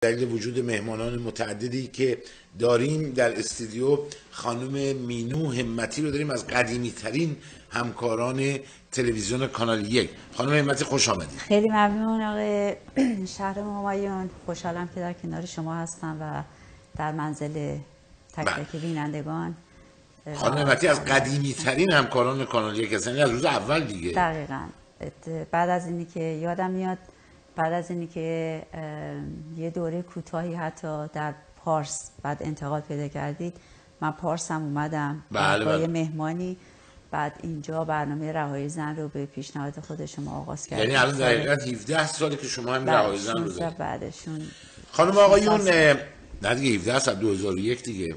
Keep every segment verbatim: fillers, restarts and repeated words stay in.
دلیل وجود مهمانان متعددی که داریم در استودیو، خانم مینو همتی رو داریم از قدیمی ترین همکاران تلویزیون کانال یک. خانم همتی خوش آمدید. خیلی ممنون آقای شهر همایون، خوشحالم که در کنار شما هستم و در منزل تک تک بینندگان. خانم همتی از قدیمی ترین همکاران کانال یک هستن، از روز اول دیگه. دقیقاً. بعد از اینی که یادم میاد بعد از اینی که یه دوره کوتاهی حتی در پارس بعد انتقال پیدا کردید، من پارس هم اومدم بله با بله. یه مهمانی، بعد اینجا برنامه رهایی زن رو به پیشنهاد خود شما آغاز کردید. یعنی الان دقیقاً هفده ساله که شما هم رهایی زن رو دارید. بعدشون خانم آقایون نه دیگه هفده سال دو هزار و یک دیگه.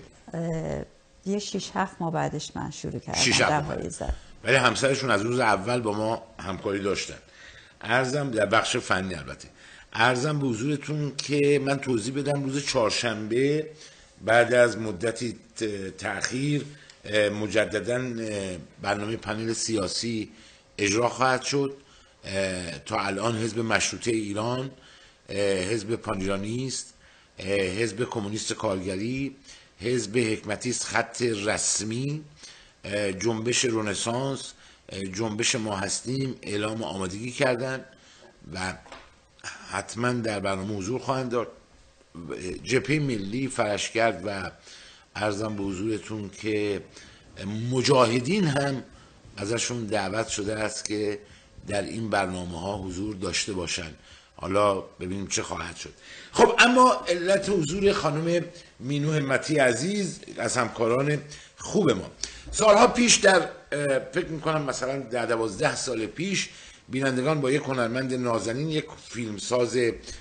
یه شش هفت ماه بعدش من شروع کردم شش هفت رهایی زن. ولی همسرشون از روز اول با ما همکاری داشتن. عرضم در بخش فنی البته. عرضم به حضورتون که من توضیح بدم روز چهارشنبه بعد از مدتی تأخیر مجددا برنامه پنل سیاسی اجرا خواهد شد. تا الان حزب مشروطه ایران، حزب پانیرانیست، حزب کمونیست کارگری، حزب حکمتیست خط رسمی، جنبش رنسانس، جنبش ما هستیم اعلام آمادگی کردن و حتما در برنامه حضور خواهند داشت. جبهه ملی فرشگرد و عرضم به حضورتون که مجاهدین هم ازشون دعوت شده است که در این برنامه ها حضور داشته باشن. حالا ببینیم چه خواهد شد. خب اما علت حضور خانم مینو همتی عزیز از همکاران خوب ما، سالها پیش در فکر میکنم مثلا در دوازده سال پیش بینندگان با یک هنرمند نازنین، یک فیلمساز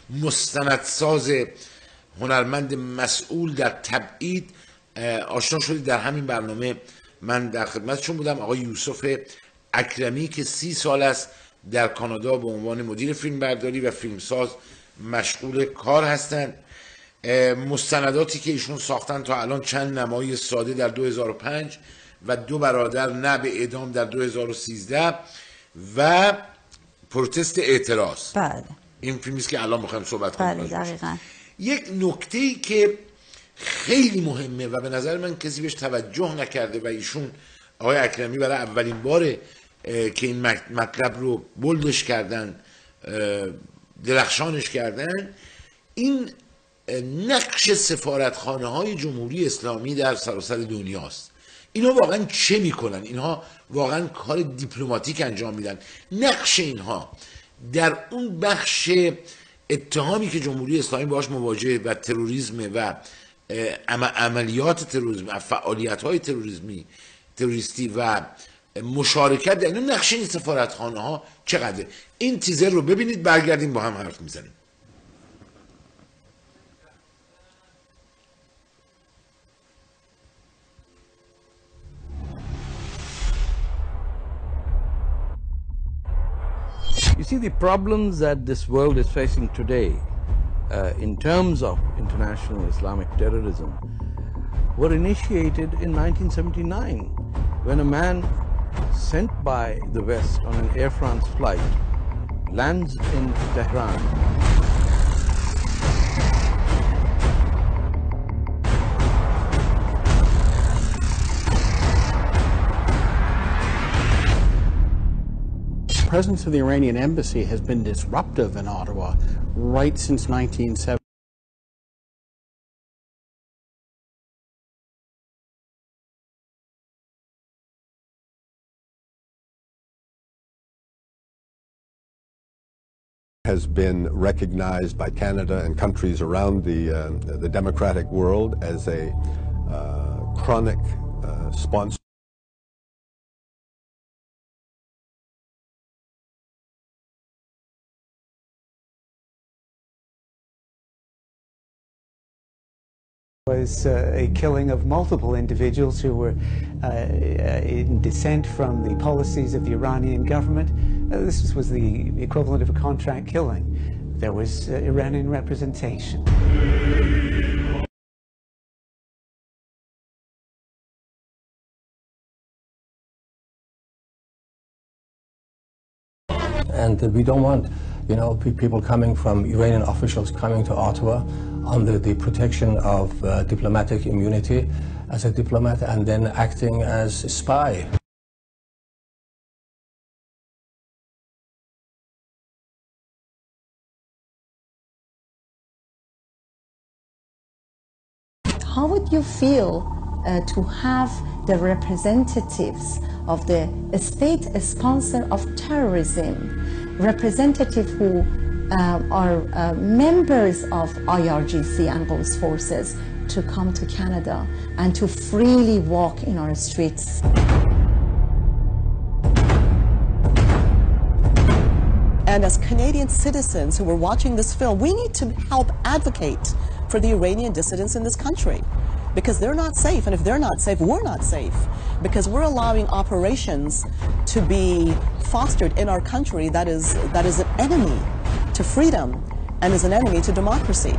مستندساز هنرمند مسئول در تبعید آشنا شدید. در همین برنامه من در خدمتشون بودم، آقای یوسف اکرمی که سی سال است در کانادا به عنوان مدیر فیلمبرداری و فیلمساز مشغول کار هستند. مستنداتی که ایشون ساختن تا الان چند نمایی ساده در دو هزار و پنج و دو برادر نه به اعدام در دو هزار و سیزده و پروتست اعتراض. بله. این فیلمی است که الان می‌خوایم صحبت کنیم. بله دقیقاً. یک نکته‌ای که خیلی مهمه و به نظر من کسی بهش توجه نکرده و ایشون آقای اکرمی برای اولین باره که این مطلب رو بولدش کردن، درخشانش کردن، این نقش سفارتخانه های جمهوری اسلامی در سراسر دنیاست. اینها واقعا چه میکنن؟ اینها واقعا کار دیپلماتیک انجام میدن. نقش اینها در اون بخش اتهامی که جمهوری اسلامی باهاش مواجه و تروریسم و عملیات تروریسم و فعالیت های تروریسمی تروریستی و مشارکت در این نقش این سفارتخانه ها چقدره؟ این تیزر رو ببینید، برگردیم با هم حرف میزنیم. You see, the problems that this world is facing today uh, in terms of international Islamic terrorism were initiated in nineteen seventy-nine when a man sent by the West on an Air France flight lands in Tehran. The presence of the Iranian embassy has been disruptive in Ottawa right since nineteen seventy. Has been recognized by Canada and countries around the, uh, the democratic world as a uh, chronic uh, sponsor. Was uh, a killing of multiple individuals who were uh, in dissent from the policies of the Iranian government. Uh, this was the equivalent of a contract killing. There was uh, Iranian representation. And we don't want, you know, people coming from Iranian officials coming to Ottawa under the protection of uh, diplomatic immunity as a diplomat and then acting as a spy. How would you feel uh, to have the representatives of the state sponsor of terrorism, representatives who uh, are uh, members of I R G C and Quds forces, to come to Canada and to freely walk in our streets? And as Canadian citizens who were watching this film, we need to help advocate for the Iranian dissidents in this country, because they're not safe, and if they're not safe, we're not safe, because we're allowing operations to be fostered in our country that is, that is an enemy to freedom and is an enemy to democracy.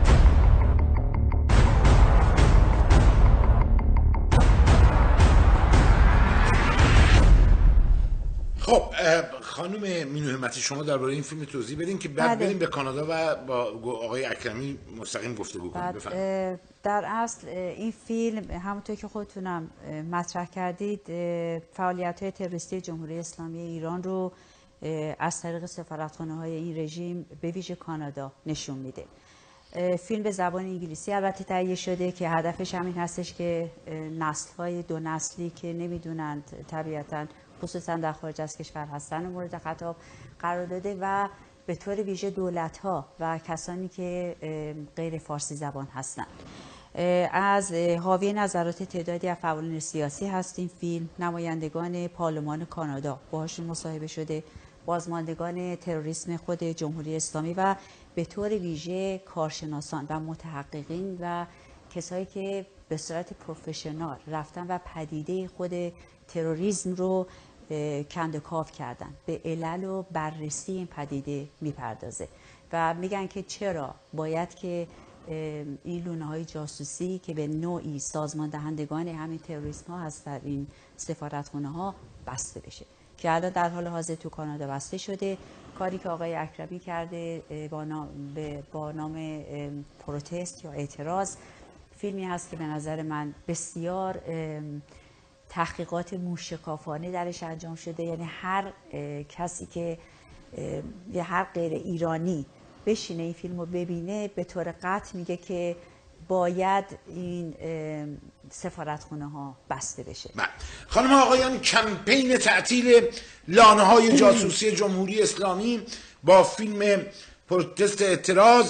خب خانم مینو همتی، شما درباره این فیلم توضیح بدین که بعد بریم به کانادا و با آقای اکرمی مستقیم گفتگو کنیم. بفرمایید. در اصل این فیلم همونطور که خودتونم مطرح کردید فعالیت‌های تروریستی جمهوری اسلامی ایران رو از طریق سفارتخانه‌های این رژیم به ویژه کانادا نشون میده. فیلم به زبان انگلیسی البته تهیه شده که هدفش همین هستش که نسل‌های دو نسلی که نمیدونند طبیعتاً خصوصا در خارج از کشور هستن مورد خطاب قرار داده و به طور ویژه دولت‌ها و کسانی که غیر فارسی زبان هستند. از حاوی نظرات تعدادی از فعالان سیاسی هست این فیلم. نمایندگان پارلمان کانادا باهاشون مصاحبه شده، بازماندگان تروریسم خود جمهوری اسلامی و به طور ویژه کارشناسان و متحققین و کسایی که به صورت پروفشنال رفتن و پدیده خود تروریسم رو کندکاو کردن، به علل و بررسی این پدیده میپردازه و میگن که چرا باید که این لونه های جاسوسی که به نوعی سازمان دهندگان همین تروریسم ها هست در این سفارتخانه ها بسته بشه، که الان در حال حاضر تو کانادا بسته شده. کاری که آقای اکرمی کرده با نام, با نام پروتست یا اعتراض، فیلمی هست که به نظر من بسیار تحقیقات موشکافانه درش انجام شده. یعنی هر کسی که یا هر غیر ایرانی بشینه این فیلم رو ببینه به طور قطع میگه که باید این سفارتخانه ها بسته بشه. خانم آقایان، کمپین تعطیل لانه های جاسوسی جمهوری اسلامی با فیلم پروتست اعتراض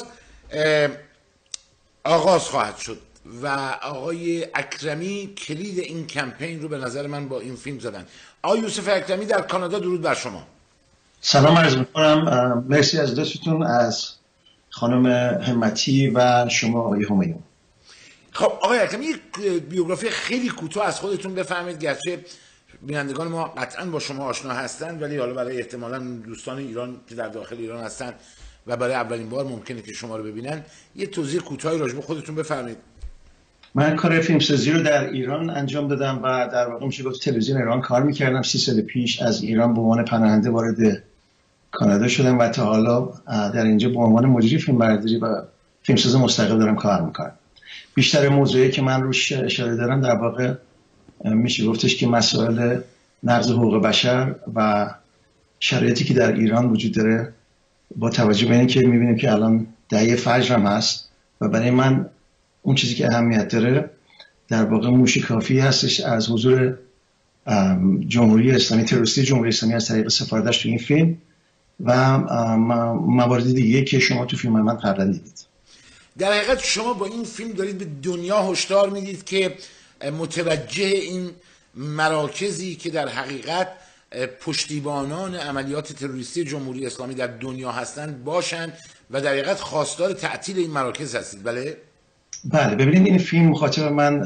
آغاز خواهد شد و آقای اکرمی کلید این کمپین رو به نظر من با این فیلم زدن. آقای یوسف اکرمی در کانادا، درود بر شما. سلام عرض می‌کنم. مرسی از لطفتون از خانم همتی و شما آقای همیون. خب آقای اکرمی، یک بیوگرافی خیلی کوتاه از خودتون بفرمایید، گرچه بینندگان ما قطعا با شما آشنا هستن ولی حالا برای احتمالاً دوستان ایران که در داخل ایران هستن و برای اولین بار ممکنه که شما رو ببینن، یه توضیح کوتاهی راجع به خودتون بفرمایید. من کار فیلمسازی رو در ایران انجام دادم و در واقع میشه گفت تلویزیون ایران کار میکردم. سی سال پیش از ایران به عنوان پناهنده وارد کانادا شدم و تا حالا در اینجا به عنوان مدیر فیلمبرداری و فیلمساز مستقل دارم کار میکنم. بیشتر موضوعی که من روش اشاره دارم در واقع میشه گفتش که مسائل نقض حقوق بشر و شرایطی که در ایران وجود داره، با توجه به اینکه میبینیم که الان دهه فجر هم هست و برای من اون چیزی که اهمیت داره در واقع موشکافی هستش از حضور جمهوری اسلامی، تروریستی جمهوری اسلامی از طریق سفارتش تو این فیلم و موارد دیگه که شما تو فیلم من قبلا دیدید. در حقیقت شما با این فیلم دارید به دنیا هشدار میدید که متوجه این مراکزی که در حقیقت پشتیبانان عملیات تروریستی جمهوری اسلامی در دنیا هستند باشند و در حقیقت خواستار تعطیل این مراکز هستید. بله؟ بله، ببینید این فیلم مخاطب من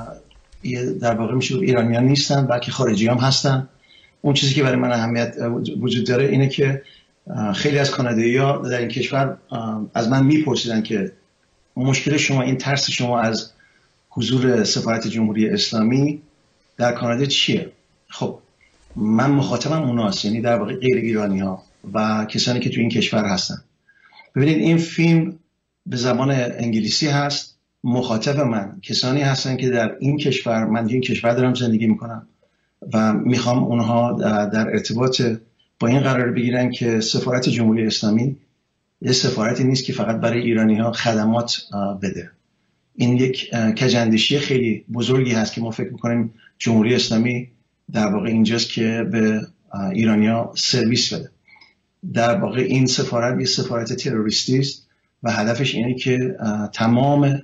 در واقع میشه ایرانیان نیستن بلکه خارجی هم هستن. اون چیزی که برای من اهمیت وجود داره اینه که خیلی از کانادایی‌ها در این کشور از من میپرسیدن که مشکل شما، این ترس شما از حضور سفارت جمهوری اسلامی در کانادا چیه؟ خب من مخاطبم اوناست، یعنی در واقع غیر ایرانی ها و کسانی که تو این کشور هستن. ببینید این فیلم به زبان انگلیسی هست. مخاطب من کسانی هستن که در این کشور، من این کشور دارم زندگی میکنم و میخوام اونها در ارتباط با این قرار بگیرن که سفارت جمهوری اسلامی یه سفارتی نیست که فقط برای ایرانی ها خدمات بده. این یک کجندشی خیلی بزرگی هست که ما فکر میکنیم جمهوری اسلامی در واقع اینجاست که به ایرانی ها سرویس بده. در واقع این سفارت یه سفارت تروریستی است و هدفش اینه که تمام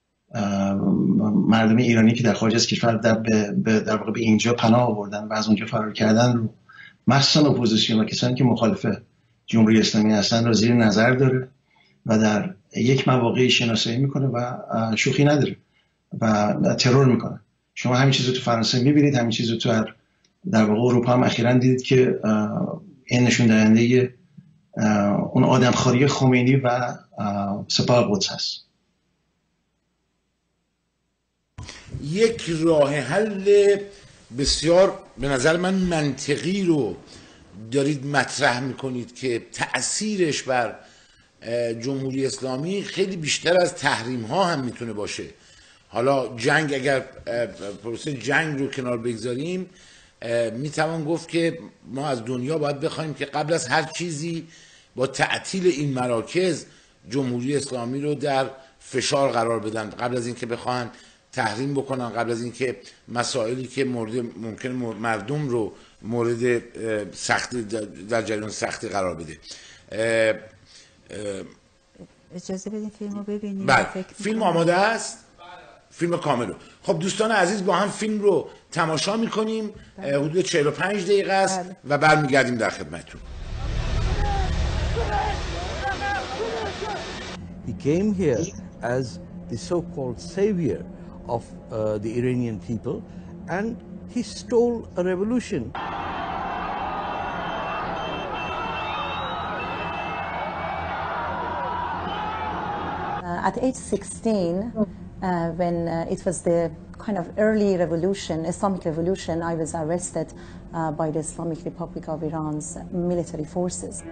مردم ایرانی که در خارج از کشور در, به در واقع به اینجا پناه آوردن و از اونجا فرار کردن رو، مخصوصا اپوزیسیون و کسانی که مخالف جمهوری اسلامی هستن رو زیر نظر داره و در یک مواقعی شناسایی میکنه و شوخی نداره و ترور میکنه. شما همین چیز رو تو فرانسه میبینید، همین چیز رو تو در واقع اروپا هم اخیراً دیدید که این نشون دهنده اون آدمخواری خمینی و سپاه قدس هست. یک راه حل بسیار به نظر من منطقی رو دارید مطرح میکنید که تأثیرش بر جمهوری اسلامی خیلی بیشتر از تحریم ها هم میتونه باشه. حالا جنگ، اگر پروسه جنگ رو کنار بگذاریم، میتوان گفت که ما از دنیا باید بخوایم که قبل از هر چیزی با تعطیل این مراکز جمهوری اسلامی رو در فشار قرار بدن، قبل از اینکه بخواهن تحریم بکنن، قبل از اینکه مسائلی که مورد ممکن مردم رو مورد سختی در جریان سختی قرار بده. اجازه بدین فیلم رو ببینیم. بله، فیلم آماده است؟ فیلم کامل رو. خب دوستان عزیز، با هم فیلم رو تماشا میکنیم. حدود چهل و پنج دقیقه است و برمیگردیم در خدمتتون. He came here as the so-called savior of uh, the Iranian people, and he stole a revolution. Uh, at age sixteen, uh, when uh, it was the kind of early revolution, Islamic revolution, I was arrested uh, by the Islamic Republic of Iran's military forces.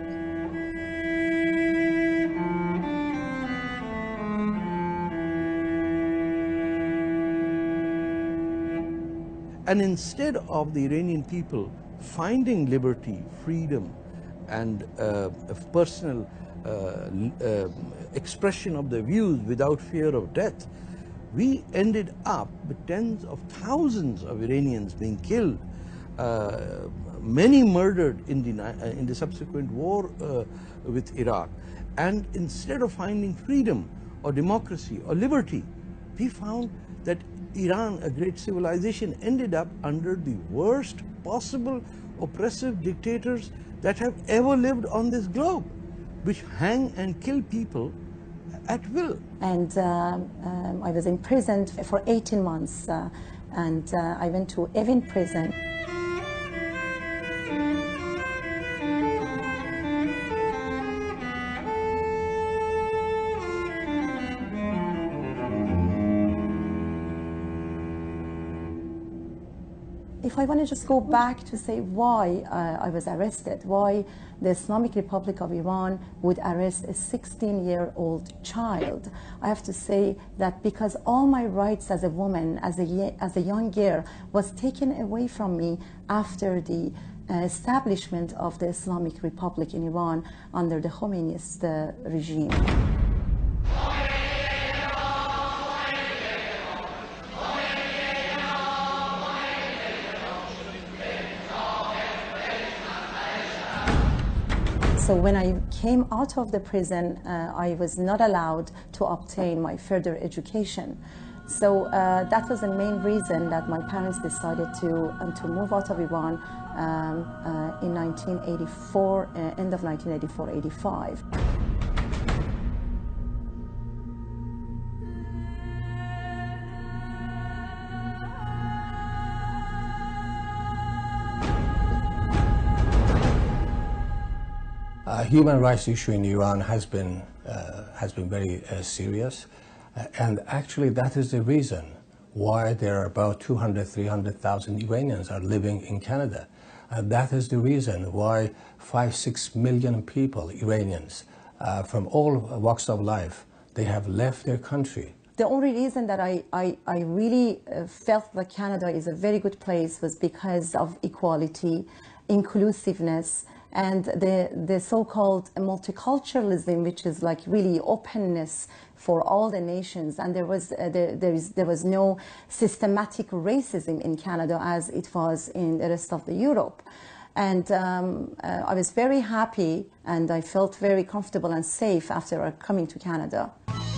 And instead of the Iranian people finding liberty, freedom, and uh, personal uh, uh, expression of their views without fear of death, we ended up with tens of thousands of Iranians being killed, uh, many murdered in the, uh, in the subsequent war uh, with Iraq. And instead of finding freedom or democracy or liberty, we found that Iran, a great civilization, ended up under the worst possible oppressive dictators that have ever lived on this globe, which hang and kill people at will. And uh, um, I was imprisoned for eighteen months, uh, and uh, I went to Evin prison. If I want to just go back to say why uh, I was arrested, why the Islamic Republic of Iran would arrest a sixteen-year-old child, I have to say that because all my rights as a woman, as a, as a young girl, was taken away from me after the uh, establishment of the Islamic Republic in Iran under the Khomeiniist uh, regime. So when I came out of the prison, uh, I was not allowed to obtain my further education. So uh, that was the main reason that my parents decided to, um, to move out of Iran um, uh, in nineteen eighty-four, uh, end of nineteen eighty-four eighty-five. Uh, human rights issue in Iran has been uh, has been very uh, serious, uh, and actually that is the reason why there are about two hundred, three hundred thousand Iranians are living in Canada. Uh, that is the reason why five, six million people, Iranians, uh, from all walks of life, they have left their country. The only reason that I, I, I really uh, felt that Canada is a very good place was because of equality, inclusiveness, and the, the so-called multiculturalism, which is like really openness for all the nations. And there was, uh, there, there, is, there was no systematic racism in Canada as it was in the rest of the Europe. And um, uh, I was very happy and I felt very comfortable and safe after coming to Canada.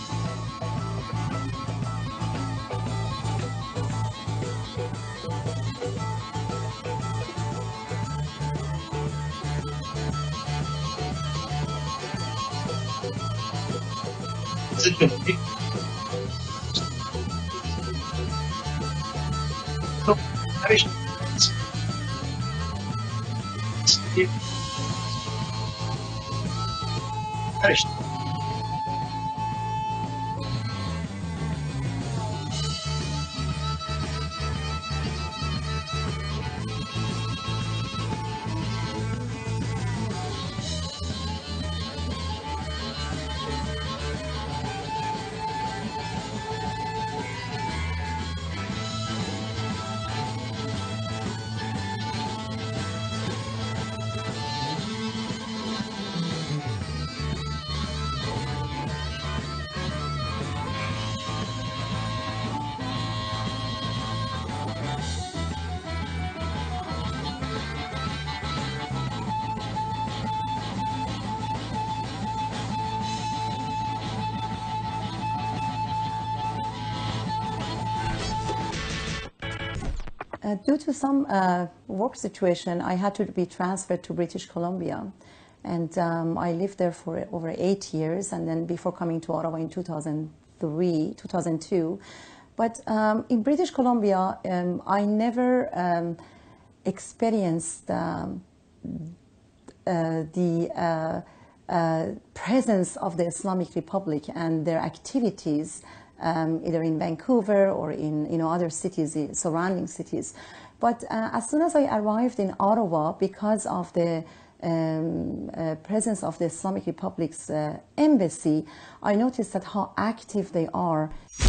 Uh, due to some uh, work situation, I had to be transferred to British Columbia. And um, I lived there for over eight years, and then before coming to Ottawa in two thousand three, two thousand two. But um, in British Columbia, um, I never um, experienced um, uh, the uh, uh, presence of the Islamic Republic and their activities, Um, either in Vancouver or in you know, other cities, surrounding cities. But uh, as soon as I arrived in Ottawa, because of the um, uh, presence of the Islamic Republic's uh, embassy, I noticed that how active they are.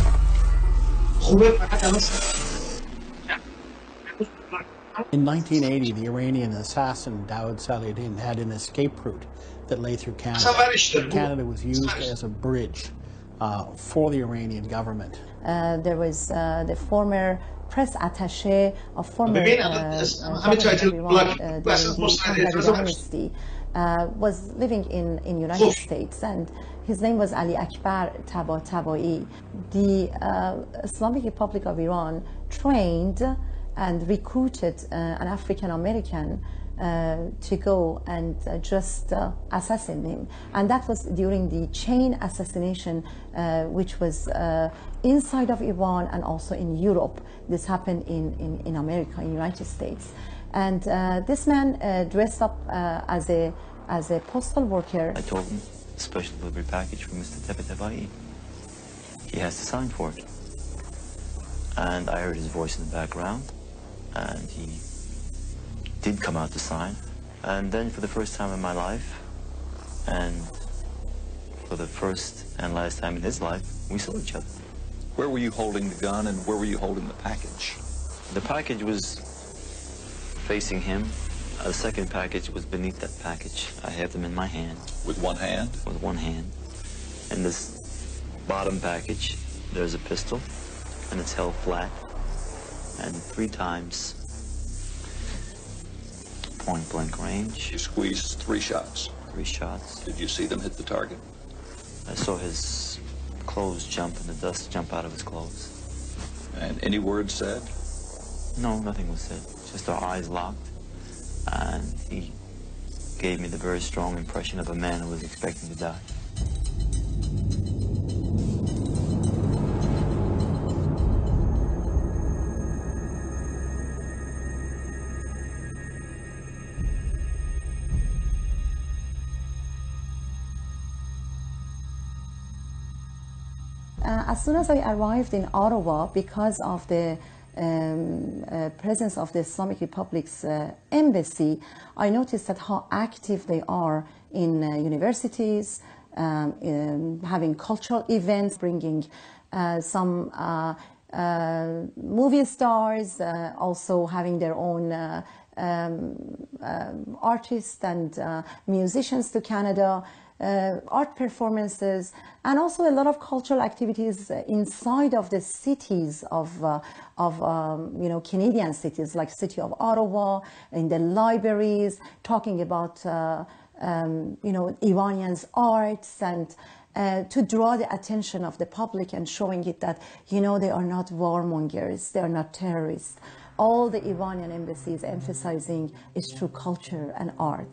In nineteen eighty, the Iranian assassin Dawood Salahuddin had an escape route that lay through Canada. Canada was used as a bridge Uh, for the Iranian government. Uh, there was uh, the former press attaché of former uh, uh, government of Iran uh, during the Pahlavi dynasty uh, was living in in United States, and his name was Ali Akbar Tabatabai. The uh, Islamic Republic of Iran trained and recruited uh, an African American Uh, to go and uh, just uh, assassinate him. And that was during the chain assassination, uh, which was uh, inside of Iran and also in Europe. This happened in, in, in America, in the United States. And uh, this man uh, dressed up uh, as, a, as a postal worker. I told him, special delivery package for Mister Tabatabai. He has to sign for it. And I heard his voice in the background, and he did come out to sign. And then for the first time in my life, and for the first and last time in his life, we saw each other. Where were you holding the gun and where were you holding the package? The package was facing him. Uh, the second package was beneath that package. I have them in my hand. With one hand? With one hand. In this bottom package, there's a pistol, and it's held flat. And three times point blank range. You squeezed three shots. Three shots. Did you see them hit the target? I saw his clothes jump and the dust jump out of his clothes. And any words said? No, nothing was said. Just our eyes locked. And he gave me the very strong impression of a man who was expecting to die. Uh, as soon as I arrived in Ottawa, because of the um, uh, presence of the Islamic Republic's uh, embassy, I noticed that how active they are in uh, universities, um, um, having cultural events, bringing uh, some uh, uh, movie stars, uh, also having their own uh, um, um, artists and uh, musicians to Canada, uh, art performances, and also a lot of cultural activities inside of the cities of, uh, of um, you know, Canadian cities, like city of Ottawa, in the libraries, talking about uh, um, you know, Iranians' arts, and uh, to draw the attention of the public and showing it that, you know, they are not warmongers, they are not terrorists. All the Iranian embassy is emphasizing is through culture and art.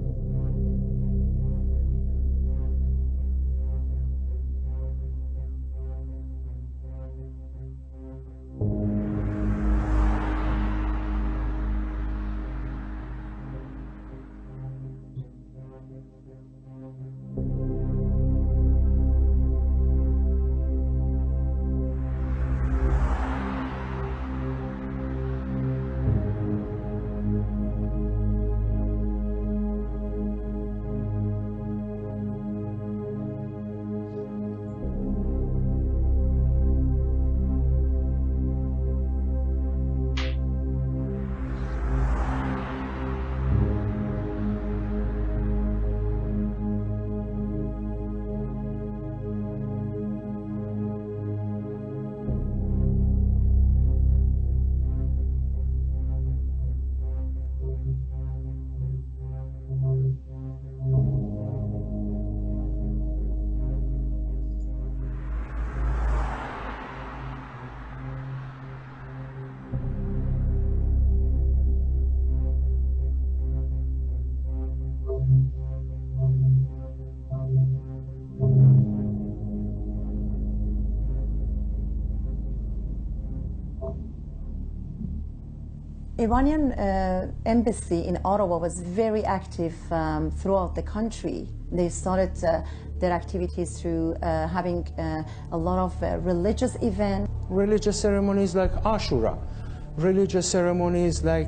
Iranian uh, embassy in Ottawa was very active um, throughout the country. They started uh, their activities through uh, having uh, a lot of uh, religious events. Religious ceremonies like Ashura, religious ceremonies like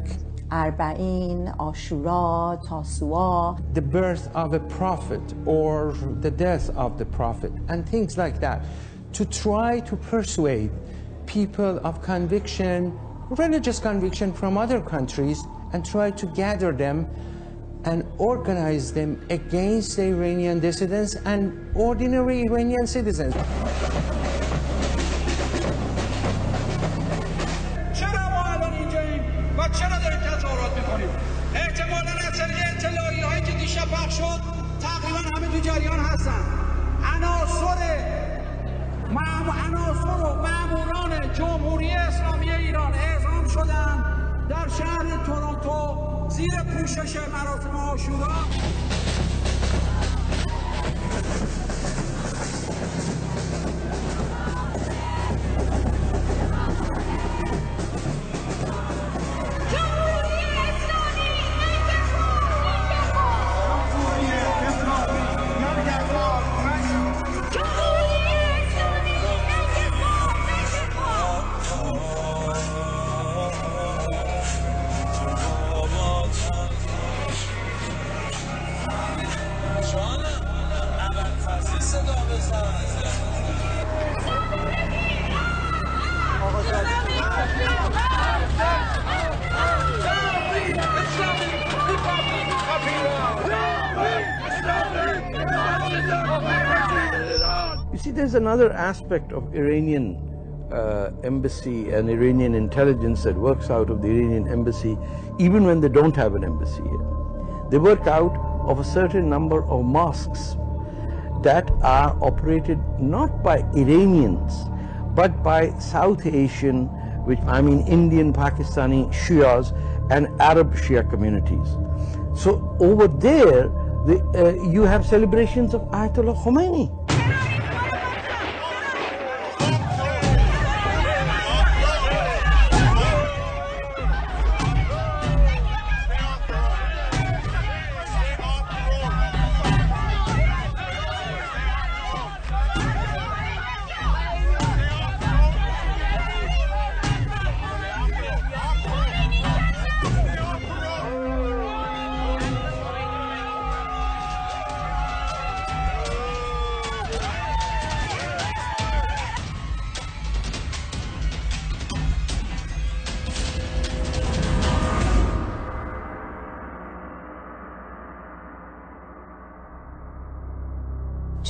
Arba'in, Ashura, Tasua. The birth of a prophet or the death of the prophet and things like that, to try to persuade people of conviction, religious conviction from other countries, and try to gather them and organize them against the Iranian dissidents and ordinary Iranian citizens. عناصر و ماموران جمهوری اسلامی ایران اعزام شدند در شهر تورنتو زیر پوشش مراسم عاشورا. You see, there's another aspect of Iranian uh, embassy and Iranian intelligence that works out of the Iranian embassy, even when they don't have an embassy here. They work out of a certain number of mosques that are operated not by Iranians, but by South Asian, which I mean Indian, Pakistani Shias and Arab Shia communities. So over there, the, uh, you have celebrations of Ayatollah Khomeini.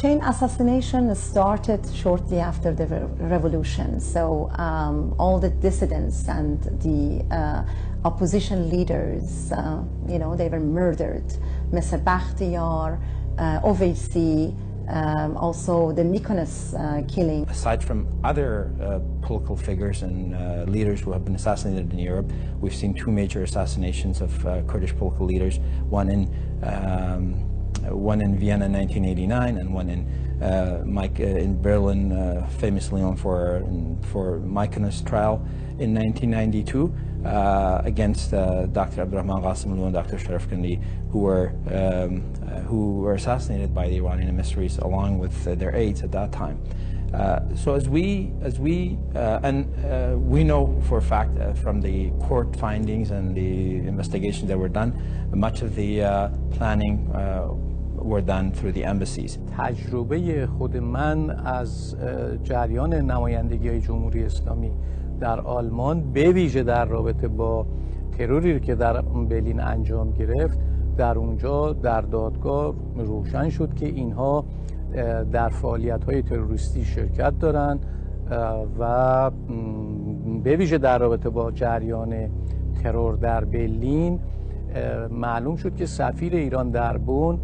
Hussein assassination started shortly after the revolution, so um, all the dissidents and the uh, opposition leaders, uh, you know, they were murdered. Mister Bakhtiyar, uh, Oveisi, um, also the Mykonos uh, killing. Aside from other uh, political figures and uh, leaders who have been assassinated in Europe, we've seen two major assassinations of uh, Kurdish political leaders, one in um, one in Vienna in nineteen eighty-nine and one in uh, Mike, uh, in Berlin, uh, famously known for for Mykonos trial in nineteen ninety-two uh, against uh, Doctor Abdurrahman Qasimlu and Doctor Sharaf Kandi, who were um, uh, who were assassinated by the Iranian emissaries along with uh, their aides at that time. Uh, so as we, as we, uh, and uh, we know for a fact uh, from the court findings and the investigations that were done, much of the uh, planning uh, were done through the embassies. تجربه خود من از جریان نمایندگی جمهوری اسلامی در آلمان به ویژه در رابطه با تروری که در برلین انجام گرفت، در اونجا در دادگاه روشن شد که اینها در فعالیت‌های تروریستی شرکت دارند و به ویژه در رابطه با جریان ترور در برلین معلوم شد که سفیر ایران در بن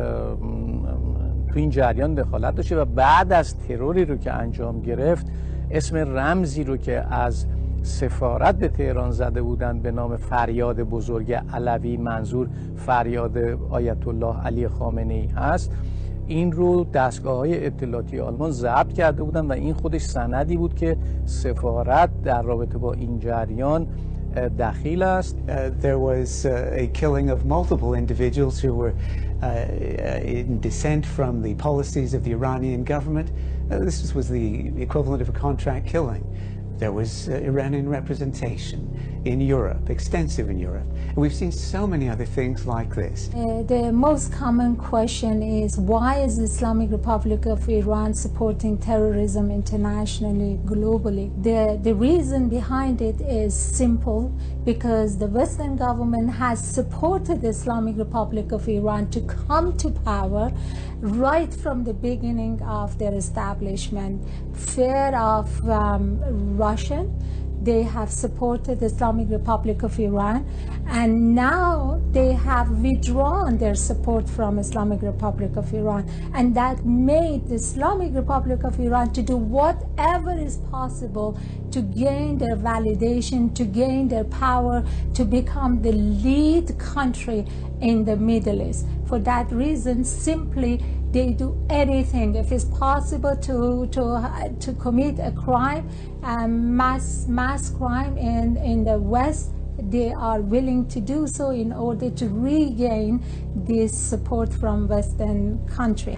تو این جریان دخالت داشته و بعد از تروری رو که انجام گرفت اسم رمزی رو که از سفارت به تهران زده بودند به نام فریاد بزرگ علوی، منظور فریاد آیت الله علی خامنه‌ای هست، این رو دستگاه‌های اطلاعاتی آلمان ضبط کرده بودند و این خودش سندی بود که سفارت در رابطه با این جریان دخیل است. Uh, there was uh, a killing of multiple individuals who were uh, in dissent from the policies of the Iranian government. Uh, this was the equivalent of a contract killing. There was uh, Iranian representation in Europe, extensive in Europe. And we've seen so many other things like this. Uh, the most common question is, why is the Islamic Republic of Iran supporting terrorism internationally, globally? The, the reason behind it is simple, because the Western government has supported the Islamic Republic of Iran to come to power right from the beginning of their establishment. Fear of um, Russian, they have supported the Islamic Republic of Iran, and now they have withdrawn their support from Islamic Republic of Iran, and that made the Islamic Republic of Iran to do whatever is possible to gain their validation, to gain their power, to become the lead country in the Middle East. For that reason, simply they do anything if it's possible to to uh, to commit a crime, um, mass mass crime in in the West. They are willing to do so in order to regain this support from Western country.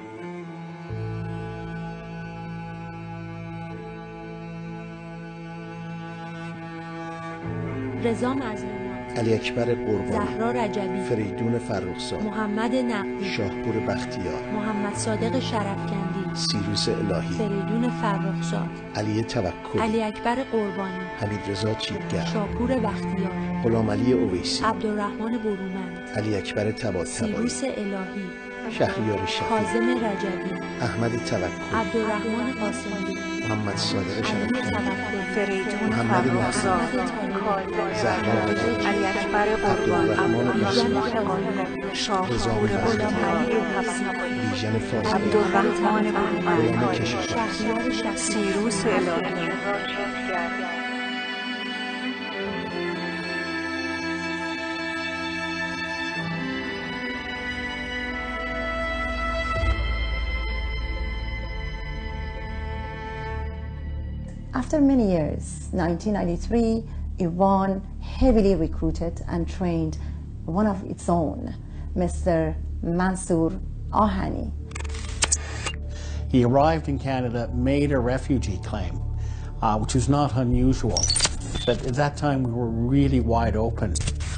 رضا مظلومات، علی اکبر قربانی، زهرا رجبی، فریدون فرخزاد، محمد نقدی، شاهپور بختیار، محمد صادق شرفکندی، سیروس الهی، فریدون فرخزاد، علی توکلی، علی اکبر قربانی، حمید رضا چیتگر، شاپور بختیار، غلام علی اویسی، عبدالرحمن برومند، علی اکبر طباطبایی، سیروس الهی، شهریار شفیع، کاظم رجبی، احمد توکلی، عبدالرحمن قاسمی، محمد صادق شرفکندی، فریدون محمد نصر، زهرا رجبی، علی اکبر قربانی، عبدالرحمن شاپور بختیار، بیژن فاضلی، عبدالرحمن برومند، غلام کشیشی، شهریار شفیع، سیروس الهی. After many years, nineteen ninety-three, Iran heavily recruited and trained one of its own, Mister Mansour Ahani. He arrived in Canada, made a refugee claim, uh, which is not unusual. But at that time, we were really wide open.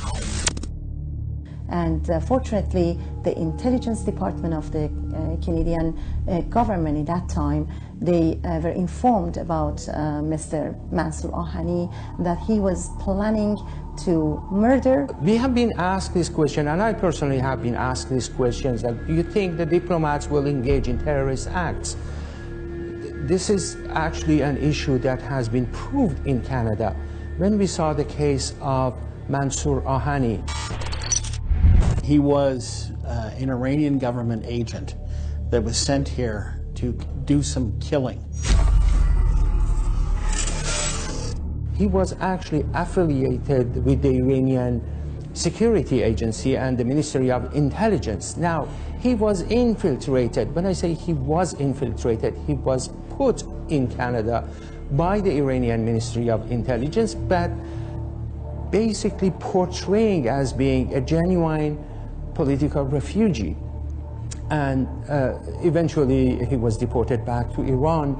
And uh, fortunately, the intelligence department of the uh, Canadian uh, government at that time they uh, were informed about uh, Mister Mansour Ahani, that he was planning to murder. We have been asked this question, and I personally have been asked these questions, that do you think the diplomats will engage in terrorist acts? This is actually an issue that has been proved in Canada. When we saw the case of Mansour Ahani, he was uh, an Iranian government agent that was sent here to do some killing. He was actually affiliated with the Iranian Security Agency and the Ministry of Intelligence. Now, he was infiltrated. When I say he was infiltrated, he was put in Canada by the Iranian Ministry of Intelligence, but basically portraying as being a genuine political refugee. And uh, eventually he was deported back to Iran.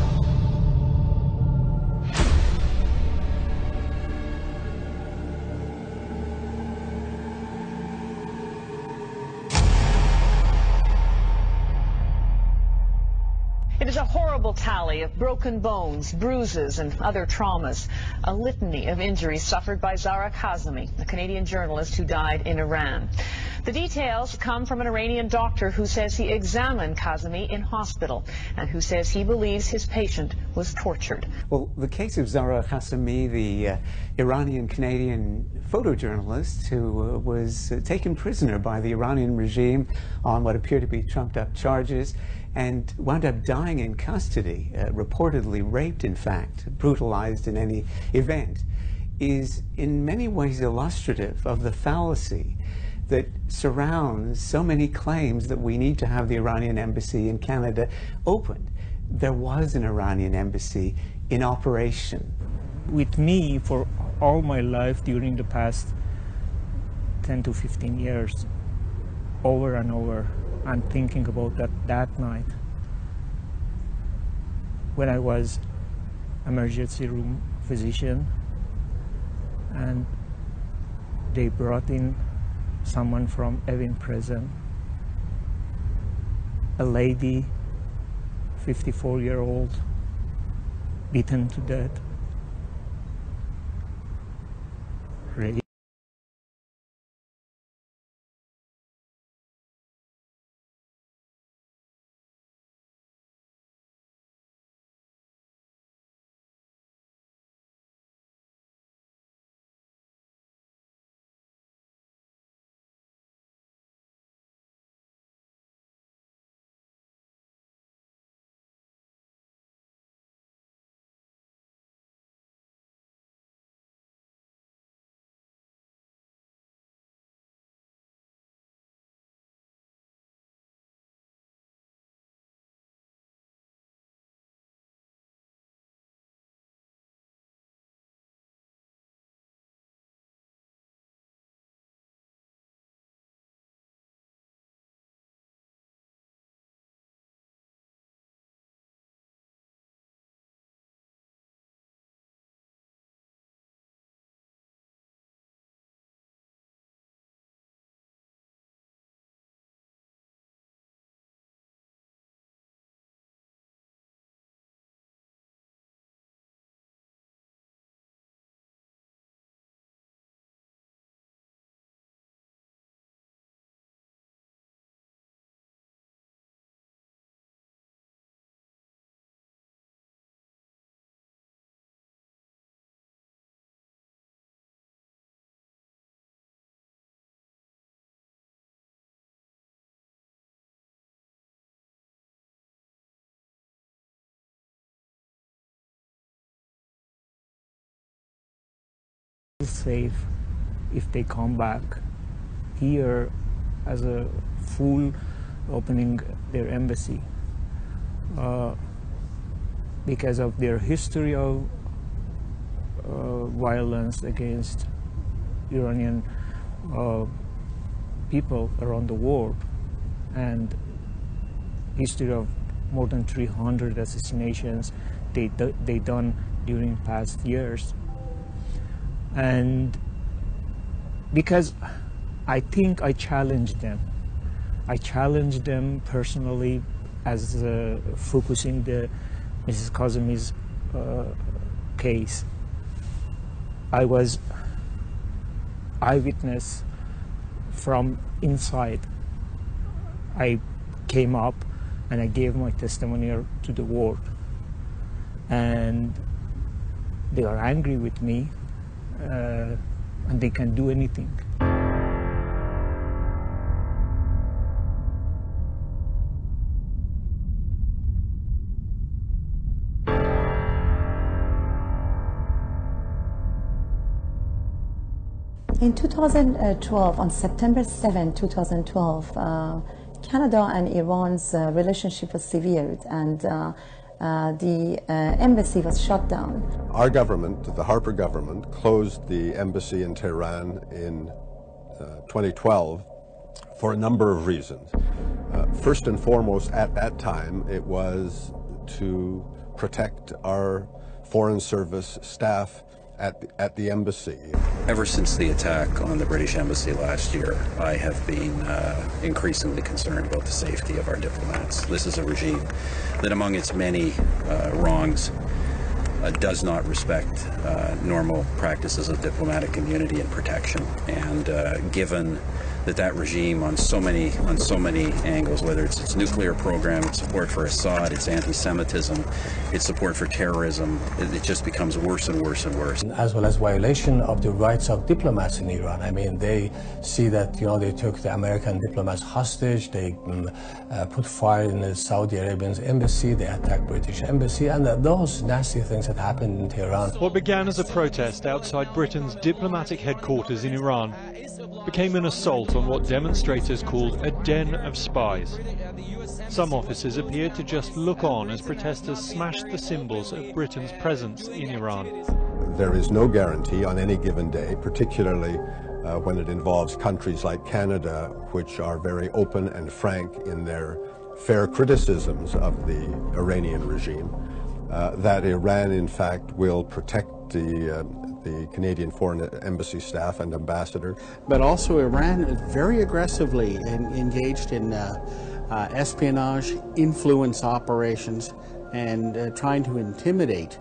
It is a horrible tally of broken bones, bruises, and other traumas. A litany of injuries suffered by Zahra Kazemi, a Canadian journalist who died in Iran. The details come from an Iranian doctor who says he examined Kazemi in hospital and who says he believes his patient was tortured. Well, the case of Zahra Kazemi, the uh, Iranian-Canadian photojournalist who uh, was uh, taken prisoner by the Iranian regime on what appear to be trumped-up charges and wound up dying in custody, uh, reportedly raped, in fact, brutalized in any event, is in many ways illustrative of the fallacy that surrounds so many claims that we need to have the Iranian embassy in Canada opened. There was an Iranian embassy in operation. With me, for all my life during the past ten to fifteen years, over and over, I'm thinking about that, that night when I was emergency room physician and they brought in someone from Evin prison, a lady, fifty-four year old, beaten to death, raped. Safe if they come back here as a full opening their embassy uh, because of their history of uh, violence against Iranian uh, people around the world and history of more than three hundred assassinations they, they done during past years. And because I think I challenged them. I challenged them personally as uh, focusing the Missus Kazemi's uh, case. I was eyewitness from inside. I came up and I gave my testimony to the world, and they are angry with me, uh, and they can do anything. In two thousand twelve, on September seventh, two thousand twelve, uh, Canada and Iran's uh, relationship was severed, and uh, uh, the uh, embassy was shut down. Our government, the Harper government, closed the embassy in Tehran in uh, twenty twelve for a number of reasons. Uh, first and foremost, at that time, it was to protect our Foreign Service staff At the, at the embassy. Ever since the attack on the British Embassy last year, I have been uh, increasingly concerned about the safety of our diplomats. This is a regime that, among its many uh, wrongs, uh, does not respect uh, normal practices of diplomatic community and protection. And uh, given that that regime on so many on so many angles, whether it's its nuclear program, its support for Assad, its anti-Semitism, its support for terrorism, it, it just becomes worse and worse and worse. As well as violation of the rights of diplomats in Iran. I mean, they see that, you know, they took the American diplomats hostage, they um, uh, put fire in the Saudi Arabian's embassy, they attacked British embassy, and uh, those nasty things that happened in Tehran. What began as a protest outside Britain's diplomatic headquarters in Iran became an assault on what demonstrators called a den of spies. Some officers appeared to just look on as protesters smashed the symbols of Britain's presence in Iran. There is no guarantee on any given day, particularly uh, when it involves countries like Canada, which are very open and frank in their fair criticisms of the Iranian regime, uh, that Iran, in fact, will protect the uh, the Canadian Foreign Embassy staff and ambassador. But also Iran is very aggressively in, engaged in uh, uh, espionage, influence operations, and uh, trying to intimidate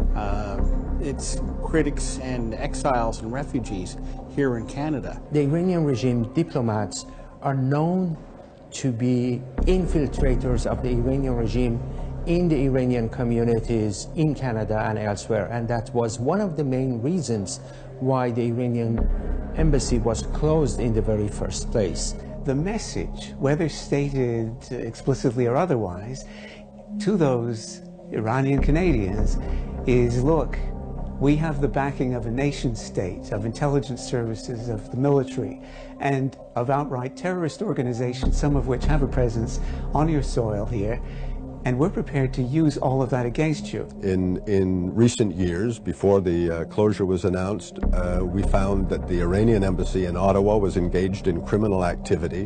uh, its critics and exiles and refugees here in Canada. The Iranian regime diplomats are known to be infiltrators of the Iranian regime in the Iranian communities in Canada and elsewhere, and that was one of the main reasons why the Iranian embassy was closed in the very first place. The message, whether stated explicitly or otherwise, to those Iranian Canadians is, look, we have the backing of a nation state, of intelligence services, of the military, and of outright terrorist organizations, some of which have a presence on your soil here, and we're prepared to use all of that against you. In, in recent years, before the uh, closure was announced, uh, we found that the Iranian embassy in Ottawa was engaged in criminal activity,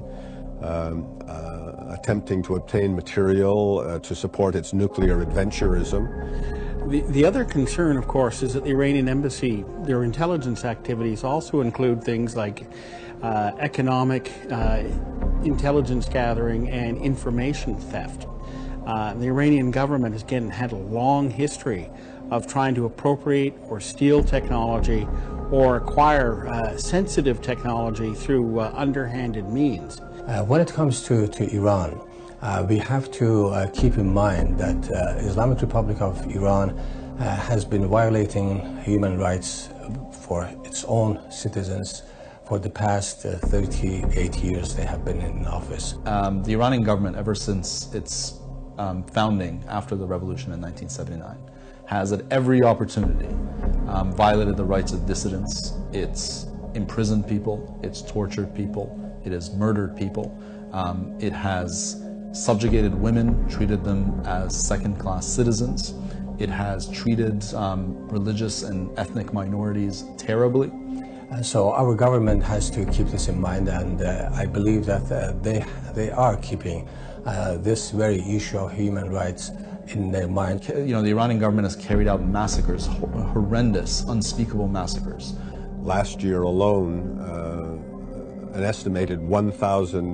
um, uh, attempting to obtain material uh, to support its nuclear adventurism. The, the other concern, of course, is that the Iranian embassy, their intelligence activities also include things like uh, economic uh, intelligence gathering and information theft. Uh, the Iranian government has again had a long history of trying to appropriate or steal technology or acquire uh, sensitive technology through uh, underhanded means. Uh, when it comes to, to Iran, uh, we have to uh, keep in mind that uh, Islamic Republic of Iran uh, has been violating human rights for its own citizens for the past uh, thirty-eight years they have been in office. Um, the Iranian government, ever since its Um, founding after the revolution in nineteen seventy-nine, has at every opportunity um, violated the rights of dissidents. It's imprisoned people, it's tortured people, it has murdered people, um, it has subjugated women, treated them as second-class citizens, it has treated um, religious and ethnic minorities terribly. Uh, so our government has to keep this in mind, and uh, I believe that uh, they, they are keeping Uh, this very issue of human rights in their mind. You know, the Iranian government has carried out massacres, horrendous, unspeakable massacres. Last year alone, uh, an estimated one thousand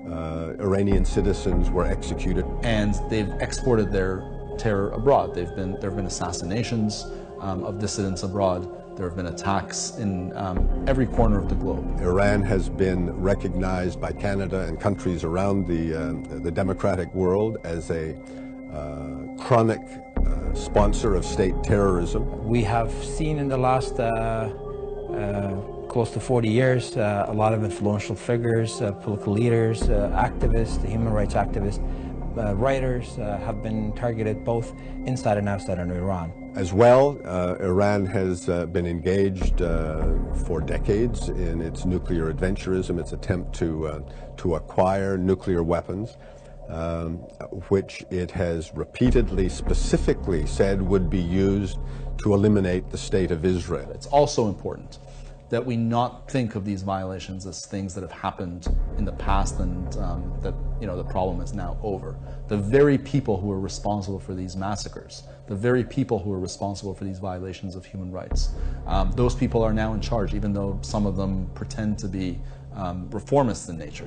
uh, Iranian citizens were executed. And they've exported their terror abroad. They've been, there have been assassinations um, of dissidents abroad. There have been attacks in um, every corner of the globe. Iran has been recognized by Canada and countries around the, uh, the democratic world as a uh, chronic uh, sponsor of state terrorism. We have seen in the last uh, uh, close to forty years uh, a lot of influential figures, uh, political leaders, uh, activists, human rights activists, uh, writers uh, have been targeted both inside and outside of Iran. As well, uh, Iran has uh, been engaged uh, for decades in its nuclear adventurism, its attempt to, uh, to acquire nuclear weapons, um, which it has repeatedly, specifically said would be used to eliminate the state of Israel. It's also important that we not think of these violations as things that have happened in the past and um, that, you know, the problem is now over. The very people who are responsible for these massacres, the very people who are responsible for these violations of human rights, um, those people are now in charge, even though some of them pretend to be um, reformists in nature.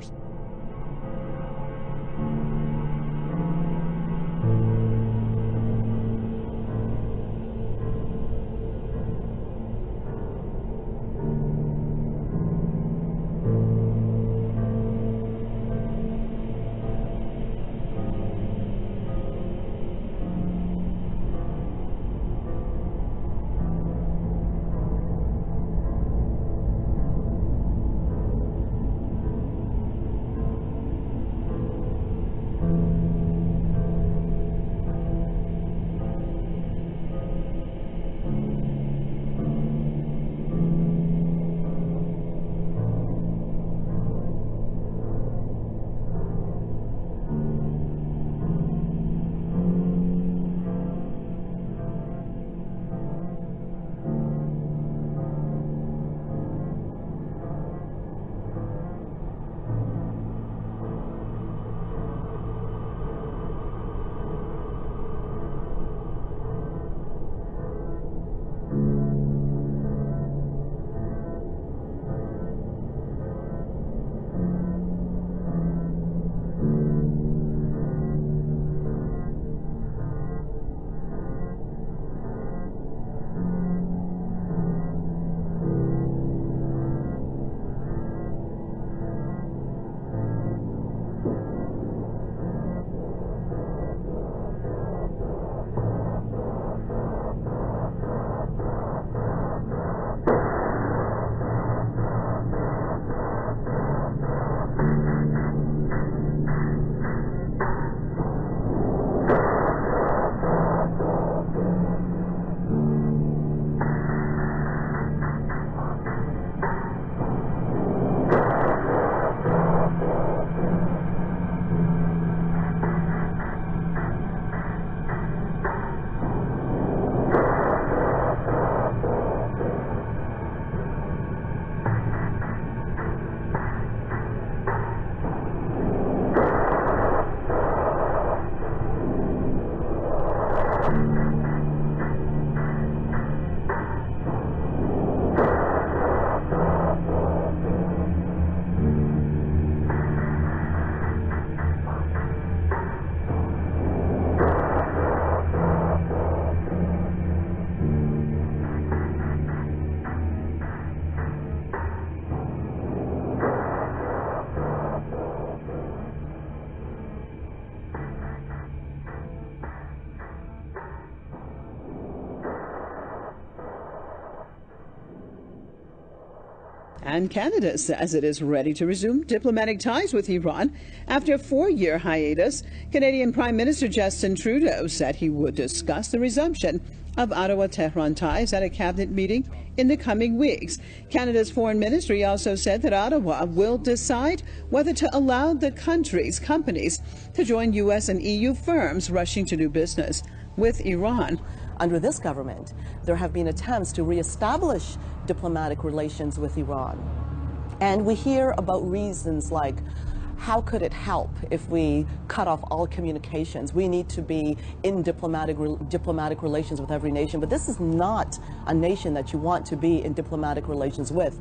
And Canada says it is ready to resume diplomatic ties with Iran after a four-year hiatus. Canadian Prime Minister Justin Trudeau said he would discuss the resumption of Ottawa-Tehran ties at a cabinet meeting in the coming weeks. Canada's foreign ministry also said that Ottawa will decide whether to allow the country's companies to join U S and E U firms rushing to do business with Iran. Under this government, there have been attempts to reestablish diplomatic relations with Iran. And we hear about reasons like, how could it help if we cut off all communications? We need to be in diplomatic, re diplomatic relations with every nation. But this is not a nation that you want to be in diplomatic relations with.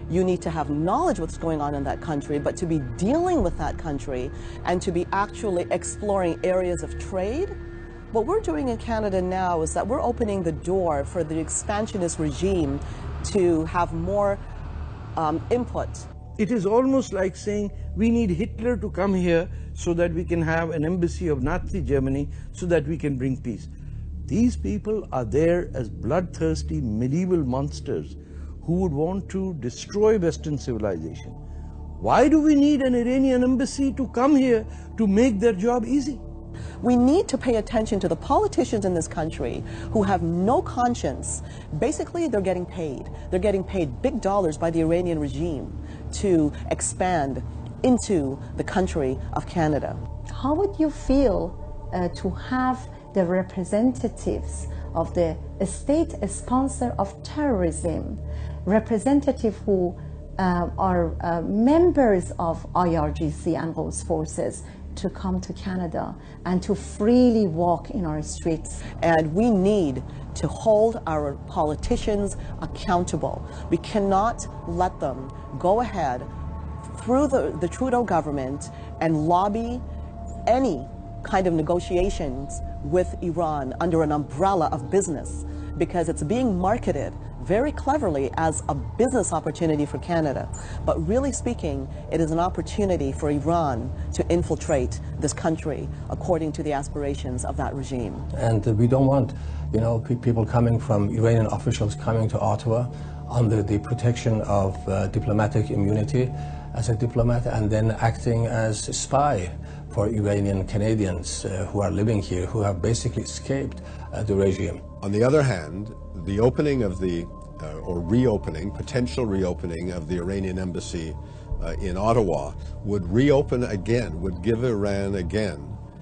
you need to have knowledge what's going on in that country, but to be dealing with that country and to be actually exploring areas of trade. What we're doing in Canada now is that we're opening the door for the expansionist regime to have more um, input. It is almost like saying we need Hitler to come here so that we can have an embassy of Nazi Germany so that we can bring peace. These people are there as bloodthirsty medieval monsters who would want to destroy Western civilization. Why do we need an Iranian embassy to come here to make their job easy? We need to pay attention to the politicians in this country who have no conscience. Basically, they're getting paid. They're getting paid big dollars by the Iranian regime to expand into the country of Canada. How would you feel uh, to have the representatives of the state sponsor of terrorism, representatives who uh, are uh, members of I R G C and Quds forces, to come to Canada and to freely walk in our streets? And we need to hold our politicians accountable. We cannot let them go ahead through the, the Trudeau government and lobby any kind of negotiations with Iran under an umbrella of business, because it's being marketed very cleverly as a business opportunity for Canada. But really speaking, it is an opportunity for Iran to infiltrate this country according to the aspirations of that regime. And uh, we don't want, you know, pe people coming from, Iranian officials coming to Ottawa under the protection of uh, diplomatic immunity as a diplomat and then acting as a spy for Iranian Canadians uh, who are living here, who have basically escaped uh, the regime. On the other hand, the opening of the, uh, or reopening, potential reopening of the Iranian embassy uh, in Ottawa would reopen again, would give Iran again,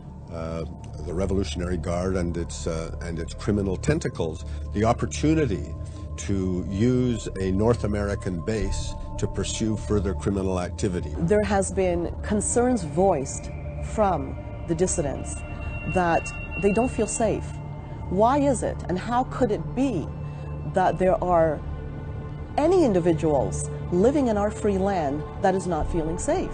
uh, the Revolutionary Guard and its, uh, and its criminal tentacles, the opportunity to use a North American base to pursue further criminal activity. There has been concerns voiced from the dissidents that they don't feel safe. Why is it, and how could it be that there are any individuals living in our free land that is not feeling safe?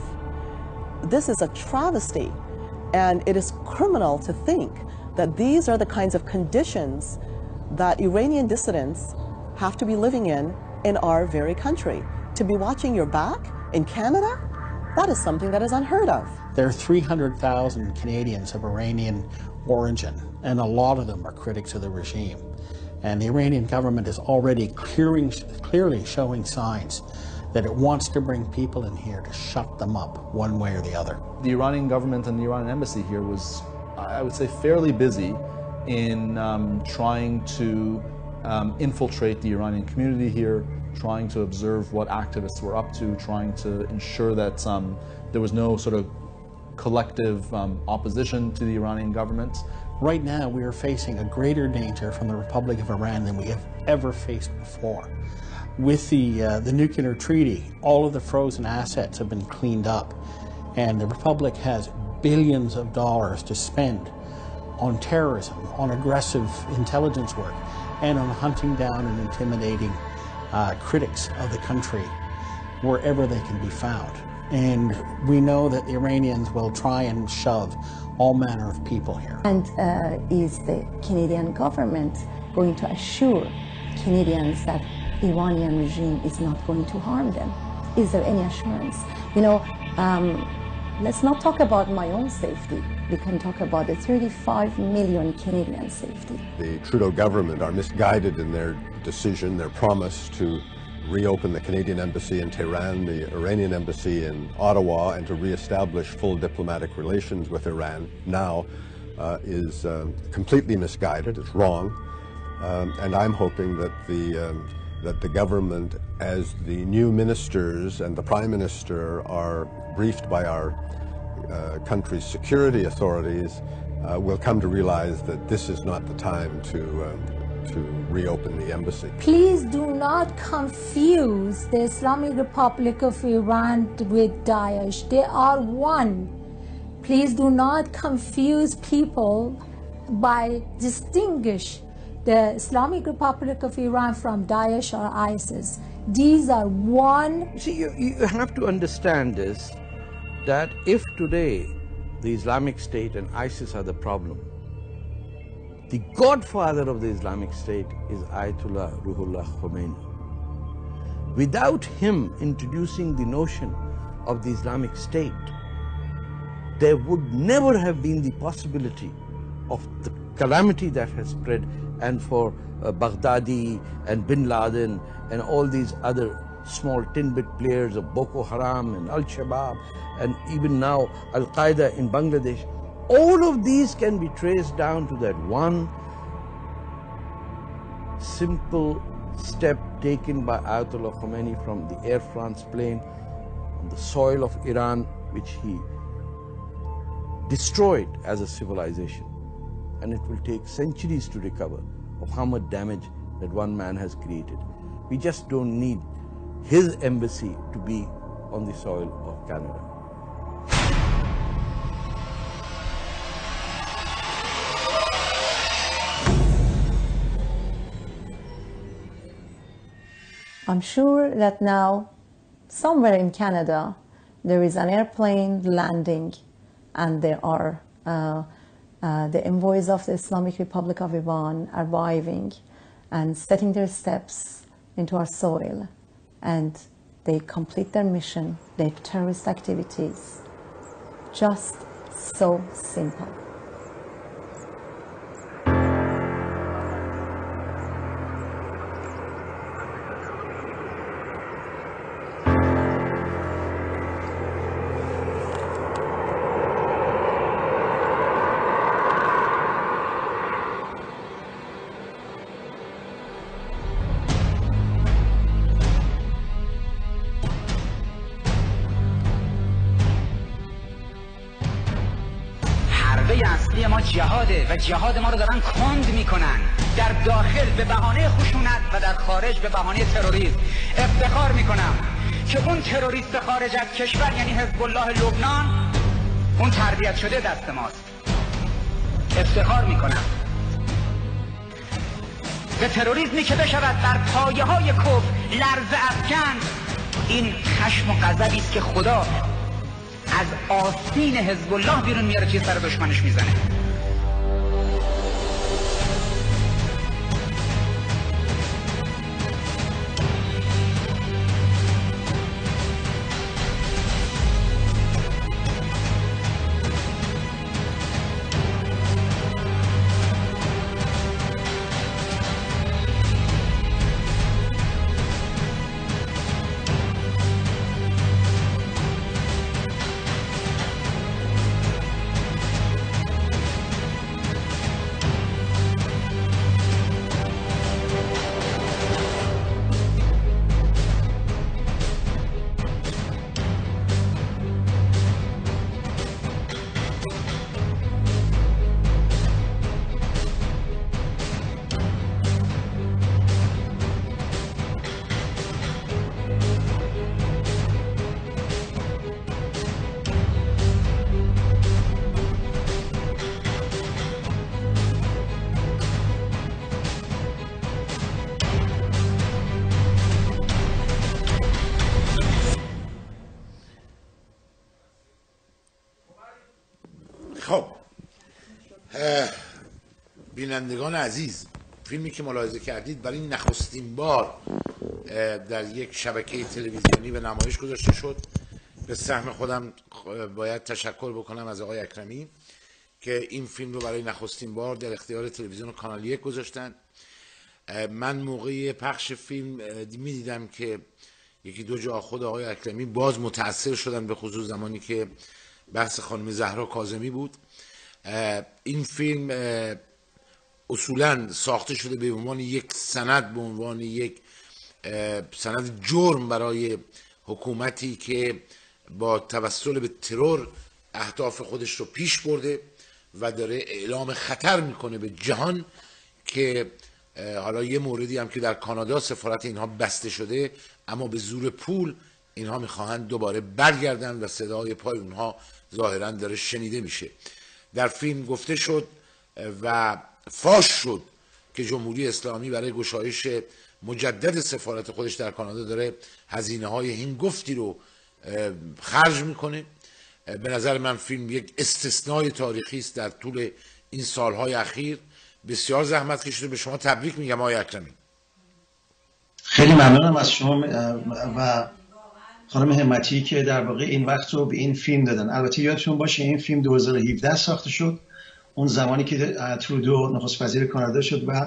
This is a travesty, and it is criminal to think that these are the kinds of conditions that Iranian dissidents have to be living in in our very country. To be watching your back in Canada, that is something that is unheard of. There are three hundred thousand Canadians of Iranian origin, and a lot of them are critics of the regime. And the Iranian government is already clearing, clearly showing signs that it wants to bring people in here to shut them up one way or the other. The Iranian government and the Iranian embassy here was, I would say, fairly busy in um, trying to um, infiltrate the Iranian community here, trying to observe what activists were up to, trying to ensure that um, there was no sort of collective um, opposition to the Iranian government. Right now, we are facing a greater danger from the Republic of Iran than we have ever faced before. With the, uh, the nuclear treaty, all of the frozen assets have been cleaned up, and the Republic has billions of dollars to spend on terrorism, on aggressive intelligence work, and on hunting down and intimidating uh, critics of the country wherever they can be found. And we know that the Iranians will try and shove all manner of people here. And uh, is the Canadian government going to assure Canadians that Iranian regime is not going to harm them? Is there any assurance? You know, um, let's not talk about my own safety. We can talk about the thirty-five million Canadian safety. The Trudeau government are misguided in their decision, their promise to reopen the Canadian embassy in Tehran, the Iranian embassy in Ottawa, and to reestablish full diplomatic relations with Iran now uh, is uh, completely misguided. It's wrong. Um, and I'm hoping that the, um, that the government, as the new ministers and the Prime Minister are briefed by our uh, country's security authorities, uh, will come to realize that this is not the time to um, to reopen the embassy. Please do not confuse the Islamic Republic of Iran with Daesh. They are one. Please do not confuse people by distinguish the Islamic Republic of Iran from Daesh or ISIS. These are one... See, you, you have to understand this, that if today the Islamic State and ISIS are the problem, the godfather of the Islamic State is Ayatollah Ruhollah Khomeini. Without him introducing the notion of the Islamic State, there would never have been the possibility of the calamity that has spread, and for uh, Baghdadi and Bin Laden and all these other small tin-bit players of Boko Haram and Al-Shabaab and even now Al-Qaeda in Bangladesh, all of these can be traced down to that one simple step taken by Ayatollah Khomeini from the Air France plane on the soil of Iran, which he destroyed as a civilization. And it will take centuries to recover of how much damage that one man has created. We just don't need his embassy to be on the soil of Canada. I'm sure that now, somewhere in Canada, there is an airplane landing, and there are uh, uh, the envoys of the Islamic Republic of Iran arriving and setting their steps into our soil, and they complete their mission, their terrorist activities. Just so simple. جهاده و جهاد ما رو دارن کند میکنن، در داخل به بهانه خشونت و در خارج به بهانه تروریسم. افتخار میکنم که اون تروریست خارج از کشور یعنی حزب الله لبنان اون تربیت شده دست ماست. افتخار میکنم به تروریسمی که بشود بر پایه های کفر لرزه افکن. این خشم و غضبی است که خدا از آستین حزب الله بیرون میاره که سر دشمنش میزنه. خب بینندگان عزیز، فیلمی که ملاحظه کردید برای نخستین بار در یک شبکه تلویزیونی به نمایش گذاشته شد. به سهم خودم باید تشکر بکنم از آقای اکرمی که این فیلم رو برای نخستین بار در اختیار تلویزیون کانال یک گذاشتن. من موقع پخش فیلم می دیدم که یکی دو جا خود آقای اکرمی باز متأثر شدن، به خصوص زمانی که بحث خانم زهرا کاظمی بود. این فیلم اصولاً ساخته شده به عنوان یک سند، به عنوان یک سند جرم برای حکومتی که با توسل به ترور اهداف خودش رو پیش برده و داره اعلام خطر میکنه به جهان که حالا یه موردی هم که در کانادا سفارت اینها بسته شده، اما به زور پول اینها میخواهند دوباره برگردن و صدای پای اونها ظاهرا داره شنیده میشه. در فیلم گفته شد و فاش شد که جمهوری اسلامی برای گشایش مجدد سفارت خودش در کانادا داره هزینه های هنگفتی رو خرج میکنه. به نظر من فیلم یک استثنای تاریخی است در طول این سالهای اخیر. بسیار زحمت کشیده. به شما تبریک میگم آقای اکرمی. خیلی ممنونم از شما و خانم همتی که در واقع این وقت رو به این فیلم دادن. البته یادتون باشه این فیلم دو هزار و هفده ساخته شد، اون زمانی که ترودو نخست وزیر کانادا شد و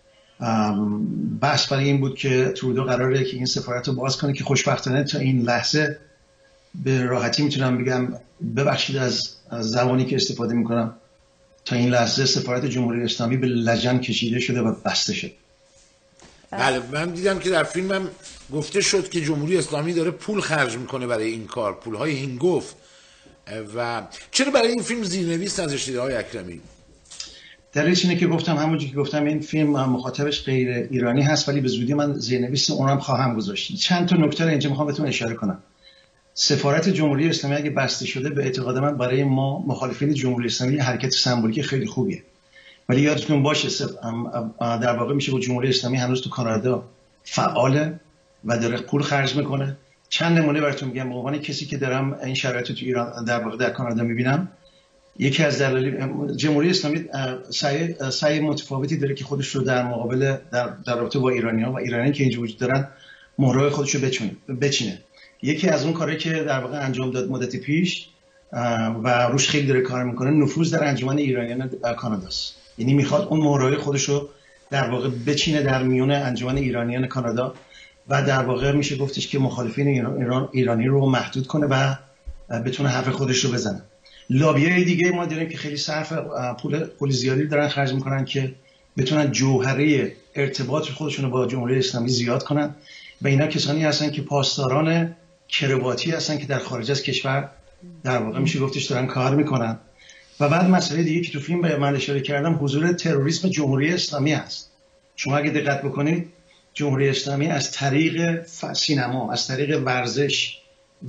بحث برای این بود که ترودو قراره که این سفارت رو باز کنه، که خوشبختانه تا این لحظه به راحتی میتونم بگم، ببخشید از زبانی که استفاده میکنم، تا این لحظه سفارت جمهوری اسلامی به لجن کشیده شده و بسته شد. بله، من دیدم که در فیلمم گفته شد که جمهوری اسلامی داره پول خرج میکنه برای این کار، پولهای هنگفت. و چرا برای این فیلم زیرنویس نذاشتید آقای اکرمی؟ دلیلش اینه که گفتم همونجوری که گفتم این فیلم مخاطبش غیر ایرانی هست، ولی به زودی من زیرنویس اونم خواهم گذاشت. چند تا نکته رو اینجا میخوام بهتون اشاره کنم. سفارت جمهوری اسلامی اگه بسته شده به اعتقاد من برای ما مخالفین جمهوری اسلامی حرکت سمبولیک خیلی خوبیه، ولی یادتون باشه در واقع میشه با جمهوری اسلامی هنوز تو کانادا فعاله و داره پول خرج میکنه. چند نمونه براتون میگم. به عنوان کسی که دارم این شرایط رو تو ایران در واقع در کانادا میبینم، یکی از دلایل جمهوری اسلامی سعی سعی متفاوتی داره که خودش رو در مقابل در در رابطه با ایرانی‌ها و ایرانیایی که اینجا وجود دارن مهرهای خودش رو بچینه بچینه یکی از اون کاری که در واقع انجام داد مدت پیش و روش خیلی داره کار میکنه، نفوذ در انجمن ایرانیان کاناداست. یعنی میخواد اون مهرهای خودش رو در واقع بچینه در میون انجمن ایرانیان کانادا و در واقع میشه گفتش که مخالفین ایران ایرانی رو محدود کنه و بتونه حرف خودش رو بزنه. لابیای دیگه ما داریم که خیلی صرف پول پول زیادی دارن خرج میکنن که بتونن جوهره ارتباط خودشون رو با جمهوری اسلامی زیاد کنن و اینا کسانی هستن که پاسداران کرواتی هستن که در خارج از کشور در واقع میشه گفتش دارن کار میکنن. و بعد مسئله دیگه که تو فیلم به من اشاره کردم، حضور تروریسم جمهوری اسلامی هست. شما اگه دقت بکنید جمهوری اسلامی از طریق سینما، از طریق ورزش و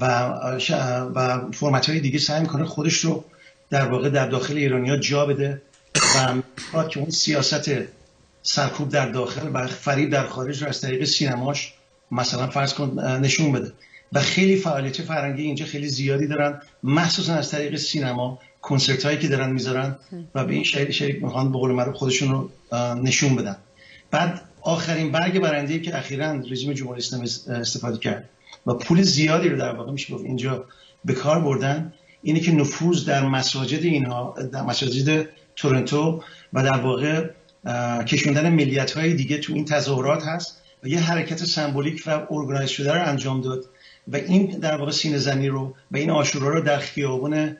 و فرمت‌های دیگه سعی میکنه خودش رو در واقع در داخل ایرانی‌ها جا بده و میخواد که اون سیاست سرکوب در داخل و فریب در خارج رو از طریق سینماش مثلا فرض کن نشون بده. و خیلی فعالیت فرهنگی اینجا خیلی زیادی دارن، مخصوصا از طریق سینما، کنسرت هایی که دارن میذارن و به این شریک شریک میخوان به قول معروف خودشون رو نشون بدن. بعد آخرین برگ برنده‌ای که اخیراً رژیم جمهوری اسلامی استفاده کرد و پول زیادی رو در واقع میشه گفت اینجا به کار بردن، اینه که نفوذ در مساجد اینها، در مساجد تورنتو و در واقع کشوندن ملیت‌های دیگه تو این تظاهرات هست و یه حرکت سمبولیک و ارگانایز شده رو انجام داد و این در واقع سینه زنی رو و این آشورا رو در خیابون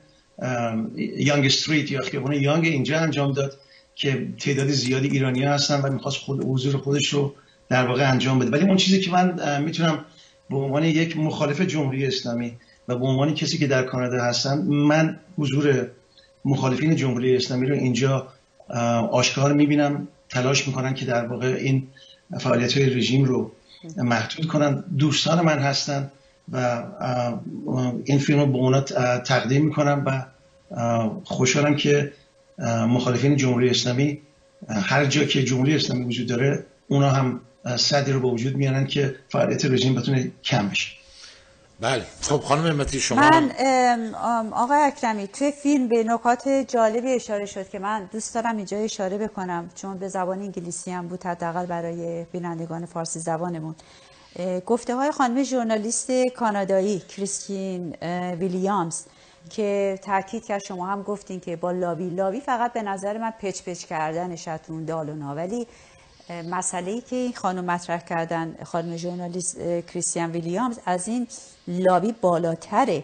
یانگ استریت یا خیابون یانگ اینجا انجام داد که تعداد زیادی ایرانی‌ها هستن و می‌خواست خود حضور خودش رو در واقع انجام بده. ولی اون چیزی که من میتونم به عنوان یک مخالف جمهوری اسلامی و به عنوان کسی که در کانادا هستم، من حضور مخالفین جمهوری اسلامی رو اینجا آشکار می‌بینم، تلاش می‌کنن که در واقع این فعالیت‌های رژیم رو محدود کنن. دوستان من هستن و این فیلم رو به اونا تقدیم میکنم و خوشحالم که مخالفین جمهوری اسلامی هر جا که جمهوری اسلامی وجود داره اونا هم صدی رو به وجود میارن که فعالیت رژیم بتونه کم بشه. بله. خب خانم همتی شما. من آقای اکرمی توی فیلم به نکات جالبی اشاره شد که من دوست دارم اینجا اشاره بکنم، چون به زبان انگلیسی هم بود حداقل برای بینندگان فارسی زبانمون. گفته های خانم ژورنالیست کانادایی کریستین ویلیامز که تاکید کرد، شما هم گفتین که با لابی لابی فقط به نظر من پچ پچ کردنش تو دالونا، ولی مسئله‌ای که این خانم مطرح کردن، خانم ژورنالیست کریستین ویلیامز، از این لابی بالاتره.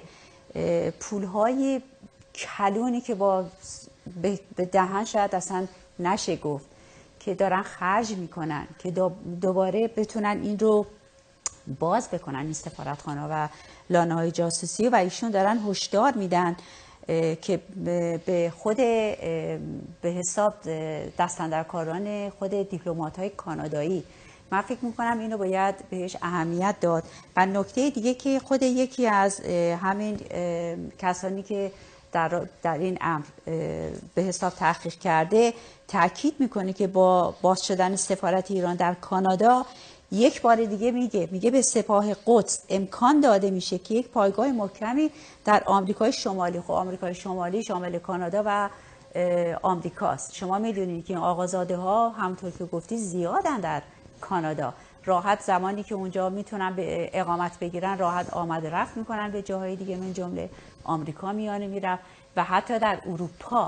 پولهای کلونی که با به دهن شاید اصلا نشه گفت که دارن خرج میکنن که دوباره بتونن این رو باز بکنن، این سفارتخانه و لانه های جاسوسی، و ایشون دارن هشدار میدن که به خود به حساب دستاندرکاران خود دیپلمات های کانادایی، من فکر میکنم اینو باید بهش اهمیت داد. و نکته دیگه که خود یکی از همین کسانی که در, در این امر به حساب تحقیق کرده تاکید میکنه که با باز شدن سفارت ایران در کانادا یک بار دیگه میگه میگه به سپاه قدس امکان داده میشه که یک پایگاه محکمی در آمریکای شمالی، خب آمریکای شمالی شامل کانادا و آمریکاست. شما میدونید که آقازاده ها همونطور که گفتی زیادن در کانادا، راحت زمانی که اونجا میتونن به اقامت بگیرن راحت آمد رفت میکنن به جاهای دیگه، من جمله آمریکا میانه میرفت و حتی در اروپا.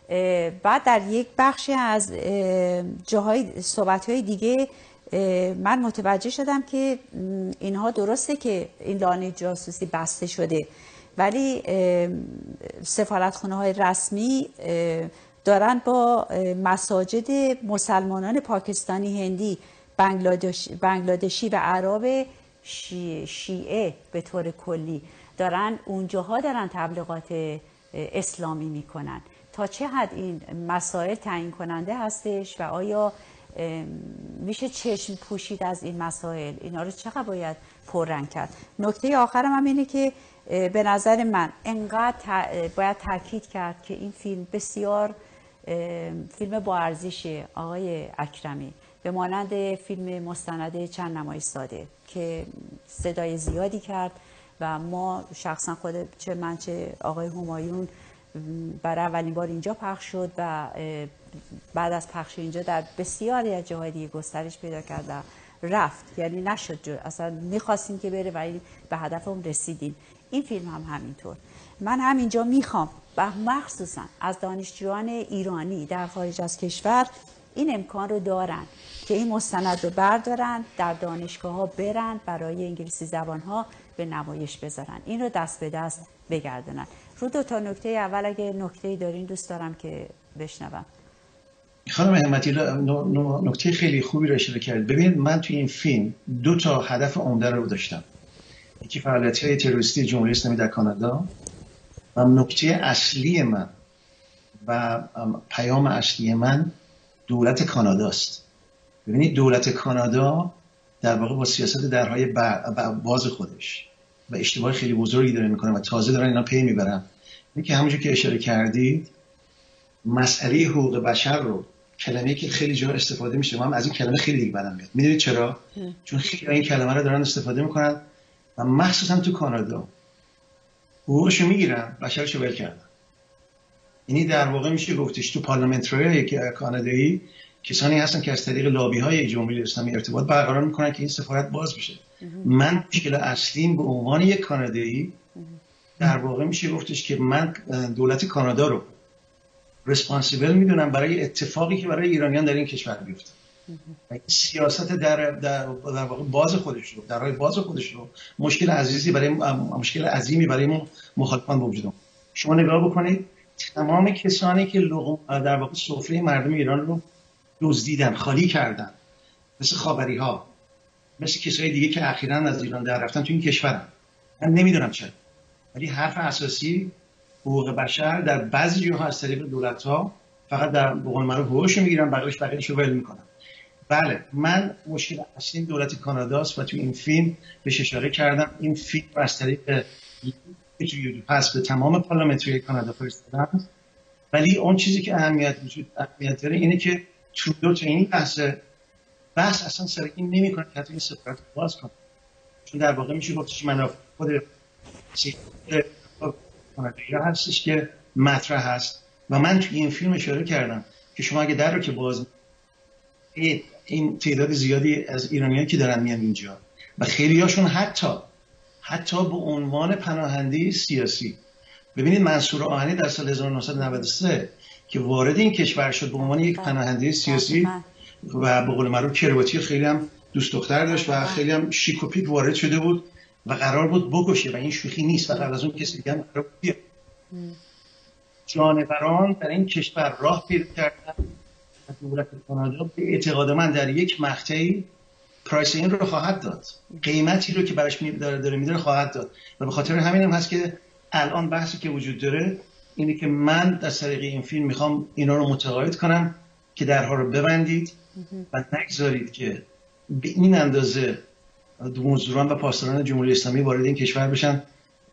بعد در یک بخشی از جاهای صحبت‌های دیگه من متوجه شدم که اینها درسته که این لانه جاسوسی بسته شده، ولی سفارتخانه های رسمی دارن با مساجد مسلمانان پاکستانی، هندی، بنگلادش، بنگلادشی و عرب شی، شیعه به طور کلی دارن اونجاها دارن تبلیغات اسلامی میکنن. تا چه حد این مسائل تعیین کننده هستش و آیا میشه چشم پوشید از این مسائل؟ اینا رو چقدر باید پررنگ کرد؟ نکته آخرم هم اینه که به نظر من انقدر باید تاکید کرد که این فیلم بسیار فیلم با ارزشه آقای اکرمی، به مانند فیلم مستند چند نمای ساده که صدای زیادی کرد و ما شخصا خود چه من چه آقای همایون برای اولین بار اینجا پخش شد و بعد از پخش اینجا در بسیاری از جاهای دیگه گسترش پیدا کرد و رفت، یعنی نشد جو. اصلا میخواستیم که بره ولی به هدفمون رسیدیم. این فیلم هم همینطور. من همینجا میخوام و مخصوصا از دانشجویان ایرانی در خارج از کشور این امکان رو دارن که این مستند رو بردارن در دانشگاه ها برن برای انگلیسی زبان ها به نمایش بذارن، این رو دست به دست بگردونن. رو دو تا نکته اول اگه نکته‌ای دارین دوست دارم که بشنوم. خانم همتی نکته خیلی خوبی رو اشاره کرد. ببینید من توی این فیلم دو تا هدف عمده رو داشتم، یکی فعالیت‌های تروریستی جمهوری اسلامی در کانادا و نکته اصلی من و پیام اصلی من دولت کاناداست. ببینید دولت کانادا در واقع با سیاست درهای باز خودش و اشتباه خیلی بزرگی داره میکنه و تازه دارن اینا پی میبرن. اینه که همونجور که اشاره کردید مسئله حقوق بشر رو، کلمه‌ای که خیلی جا استفاده میشه، من از این کلمه خیلی دیگه بدم میاد. میدونید چرا؟ چون خیلی این کلمه رو دارن استفاده میکنن و مخصوصا تو کانادا حقوقشو میگیرن، بشرشو ول کردن. یعنی در واقع میشه گفتش تو پارلمانتریای کانادایی کسانی هستن که از طریق لابی‌های جمهوری اسلامی ارتباط برقرار میکنن که این سفارت باز بشه. من مشکل اصلیم به عنوان یک کانادایی در واقع میشه گفتش که من دولت کانادا رو ریسپانسیبل میدونم برای اتفاقی که برای ایرانیان در این کشور بیفته. سیاست در در واقع باز خودش رو، درهای باز خودش رو مشکل عزیزی برای مشکل عظیمی برای مخالفان وجود داره. شما نگاه بکنید تمام کسانی که در واقع سفره مردم ایران رو دزدیدن، خالی کردن، مثل خاوری ها، مثل کسای دیگه که اخیراً از ایران در رفتن تو این کشورن، من نمیدونم چرا، ولی حرف اساسی حقوق بشر در بعضی جاها از طریق دولت ها فقط در بقول معروف حقوقش میگیرن، بقیه‌اش بقیه‌اش رو ول میکنن. بله من مشکل اصلی دولت کاناداست و تو این فیلم بهش اشاره کردم. این فیلم از طریق یوتیوب پس به تمام پارلمانتری کانادا فرستادن، ولی اون چیزی که اهمیت وجود اهمیت داره اینه که ترودو تو این لحظه بحث اصلا سر این نمیکنه که حتی این سفارت باز کنه، چون در واقع میشه گفتش منافع خود کانادایی هستش که مطرح هست و من توی این فیلم اشاره کردم که شما اگه در رو که باز این تعداد زیادی از ایرانیایی که دارن میان اینجا و خیلی هاشون حتی حتی به عنوان پناهنده سیاسی، ببینید منصور آهنی در سال هزار و نهصد و نود و سه که وارد این کشور شد به عنوان یک پناهنده سیاسی و به قول معروف کرواتی خیلی هم دوست دختر داشت و خیلی هم شیک و پیک وارد شده بود و قرار بود بکشه و این شوخی نیست و قبل از اون کسی دیگه هم قرار بود بیاد. جانوران در این کشور راه پیدا کردن. دولت کانادا به اعتقاد من در یک مقطعی پرایس این رو خواهد داد، قیمتی رو که براش داره داره میداره خواهد داد و به خاطر همین هم هست که الان بحثی که وجود داره اینه که من در طریق این فیلم میخوام اینا رو متقاعد کنم که درها رو ببندید و نگذارید که به این اندازه مزدوران و پاسداران جمهوری اسلامی وارد این کشور بشن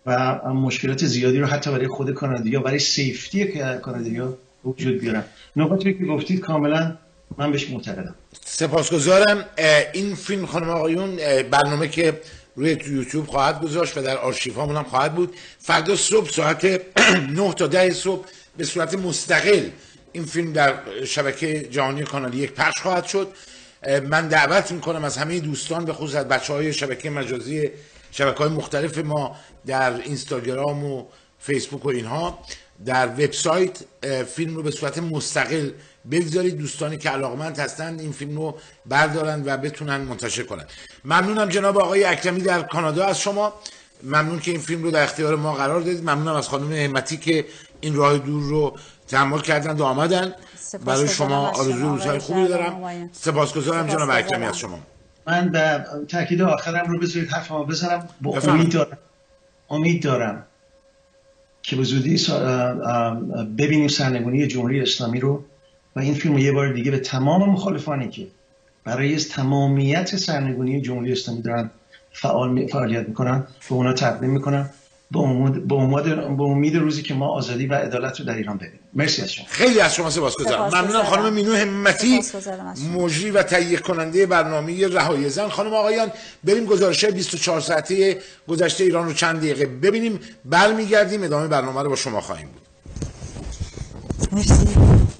و مشکلات زیادی رو حتی برای خود کانادایا، برای سیفتی کانادایا وجود بیارن. نکاتی که گفتید کاملا من بهش معتقدم. سپاسگزارم. این فیلم خانم آقایون برنامه که روی تو یوتیوب خواهد گذاشت و در آرشیو هامون هم خواهد بود. فردا صبح ساعت نه تا ده صبح به صورت مستقل این فیلم در شبکه جهانی کانال یک پخش خواهد شد. من دعوت میکنم از همه دوستان، به خصوص از بچه های شبکه مجازی شبکه های مختلف ما در اینستاگرام و فیسبوک و اینها، در وبسایت فیلم رو به صورت مستقل بگذارید. دوستانی که علاقمند هستند این فیلم رو بردارن و بتونن منتشر کنن. ممنونم جناب آقای اکرمی در کانادا از شما، ممنون که این فیلم رو در اختیار ما قرار دادید. ممنونم از خانم همتی که این راه دور رو تحمل کردند و آمدن. برای شما آرزوی روزهای خوبی دارم. سپاسگزارم جناب اکرمی از شما. من به تاکید آخرم رو بذارید حرفمو بزنم. با امید دارم امید دارم که به زودی ببینیم سرنگونی جمهوری اسلامی رو و این فیلم رو یه بار دیگه به تمام مخالفانی که برای تمامیت سرنگونی جمهوری اسلامی دارن فعال فعالیت میکنن به اونا تقدیم میکنم، به امید به امید به امید روزی که ما آزادی و عدالت رو در ایران ببینیم. مرسی از شما. خیلی از شما سپاسگزارم. ممنونم خانم مینو همتی، مجری و تهیه کننده برنامه رهایی زن. خانم آقایان، بریم گزارش بیست و چهار ساعته گذشته ایران رو چند دقیقه ببینیم، برمیگردیم ادامه برنامه رو با شما خواهیم بود. مرسی.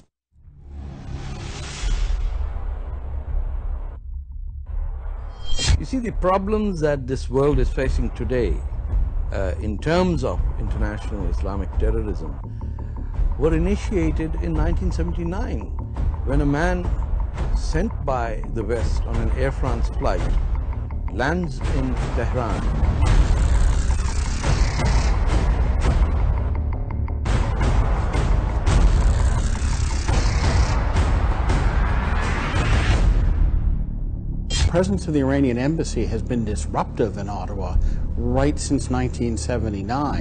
You see, the problems that this world is facing today uh, in terms of international Islamic terrorism were initiated in nineteen seventy-nine when a man sent by the West on an Air France flight lands in Tehran. The presence of the Iranian embassy has been disruptive in Ottawa right since nineteen seventy-nine.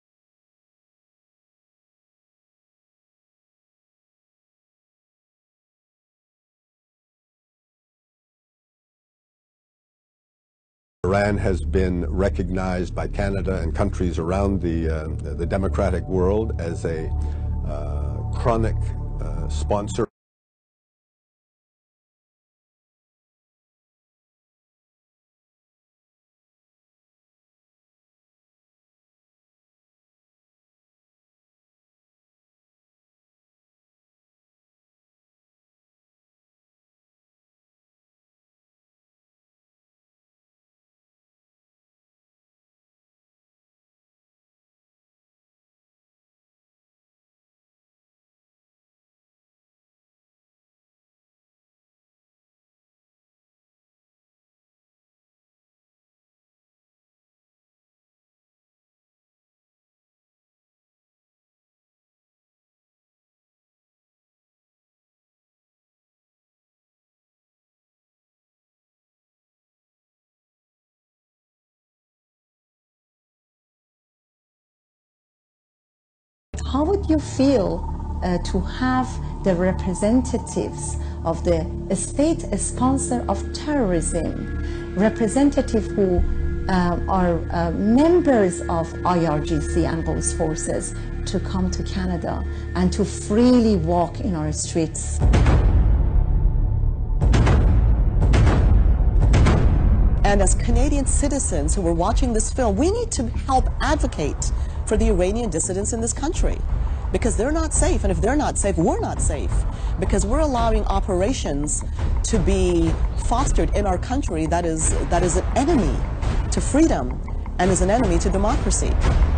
Iran has been recognized by Canada and countries around the, uh, the democratic world as a uh, chronic uh, sponsor. How would you feel uh, to have the representatives of the state sponsor of terrorism, representatives who uh, are uh, members of I R G C and those forces, to come to Canada and to freely walk in our streets? And as Canadian citizens who are watching this film, we need to help advocate for the Iranian dissidents in this country, because they're not safe, and if they're not safe, we're not safe, because we're allowing operations to be fostered in our country that is, that is an enemy to freedom and is an enemy to democracy.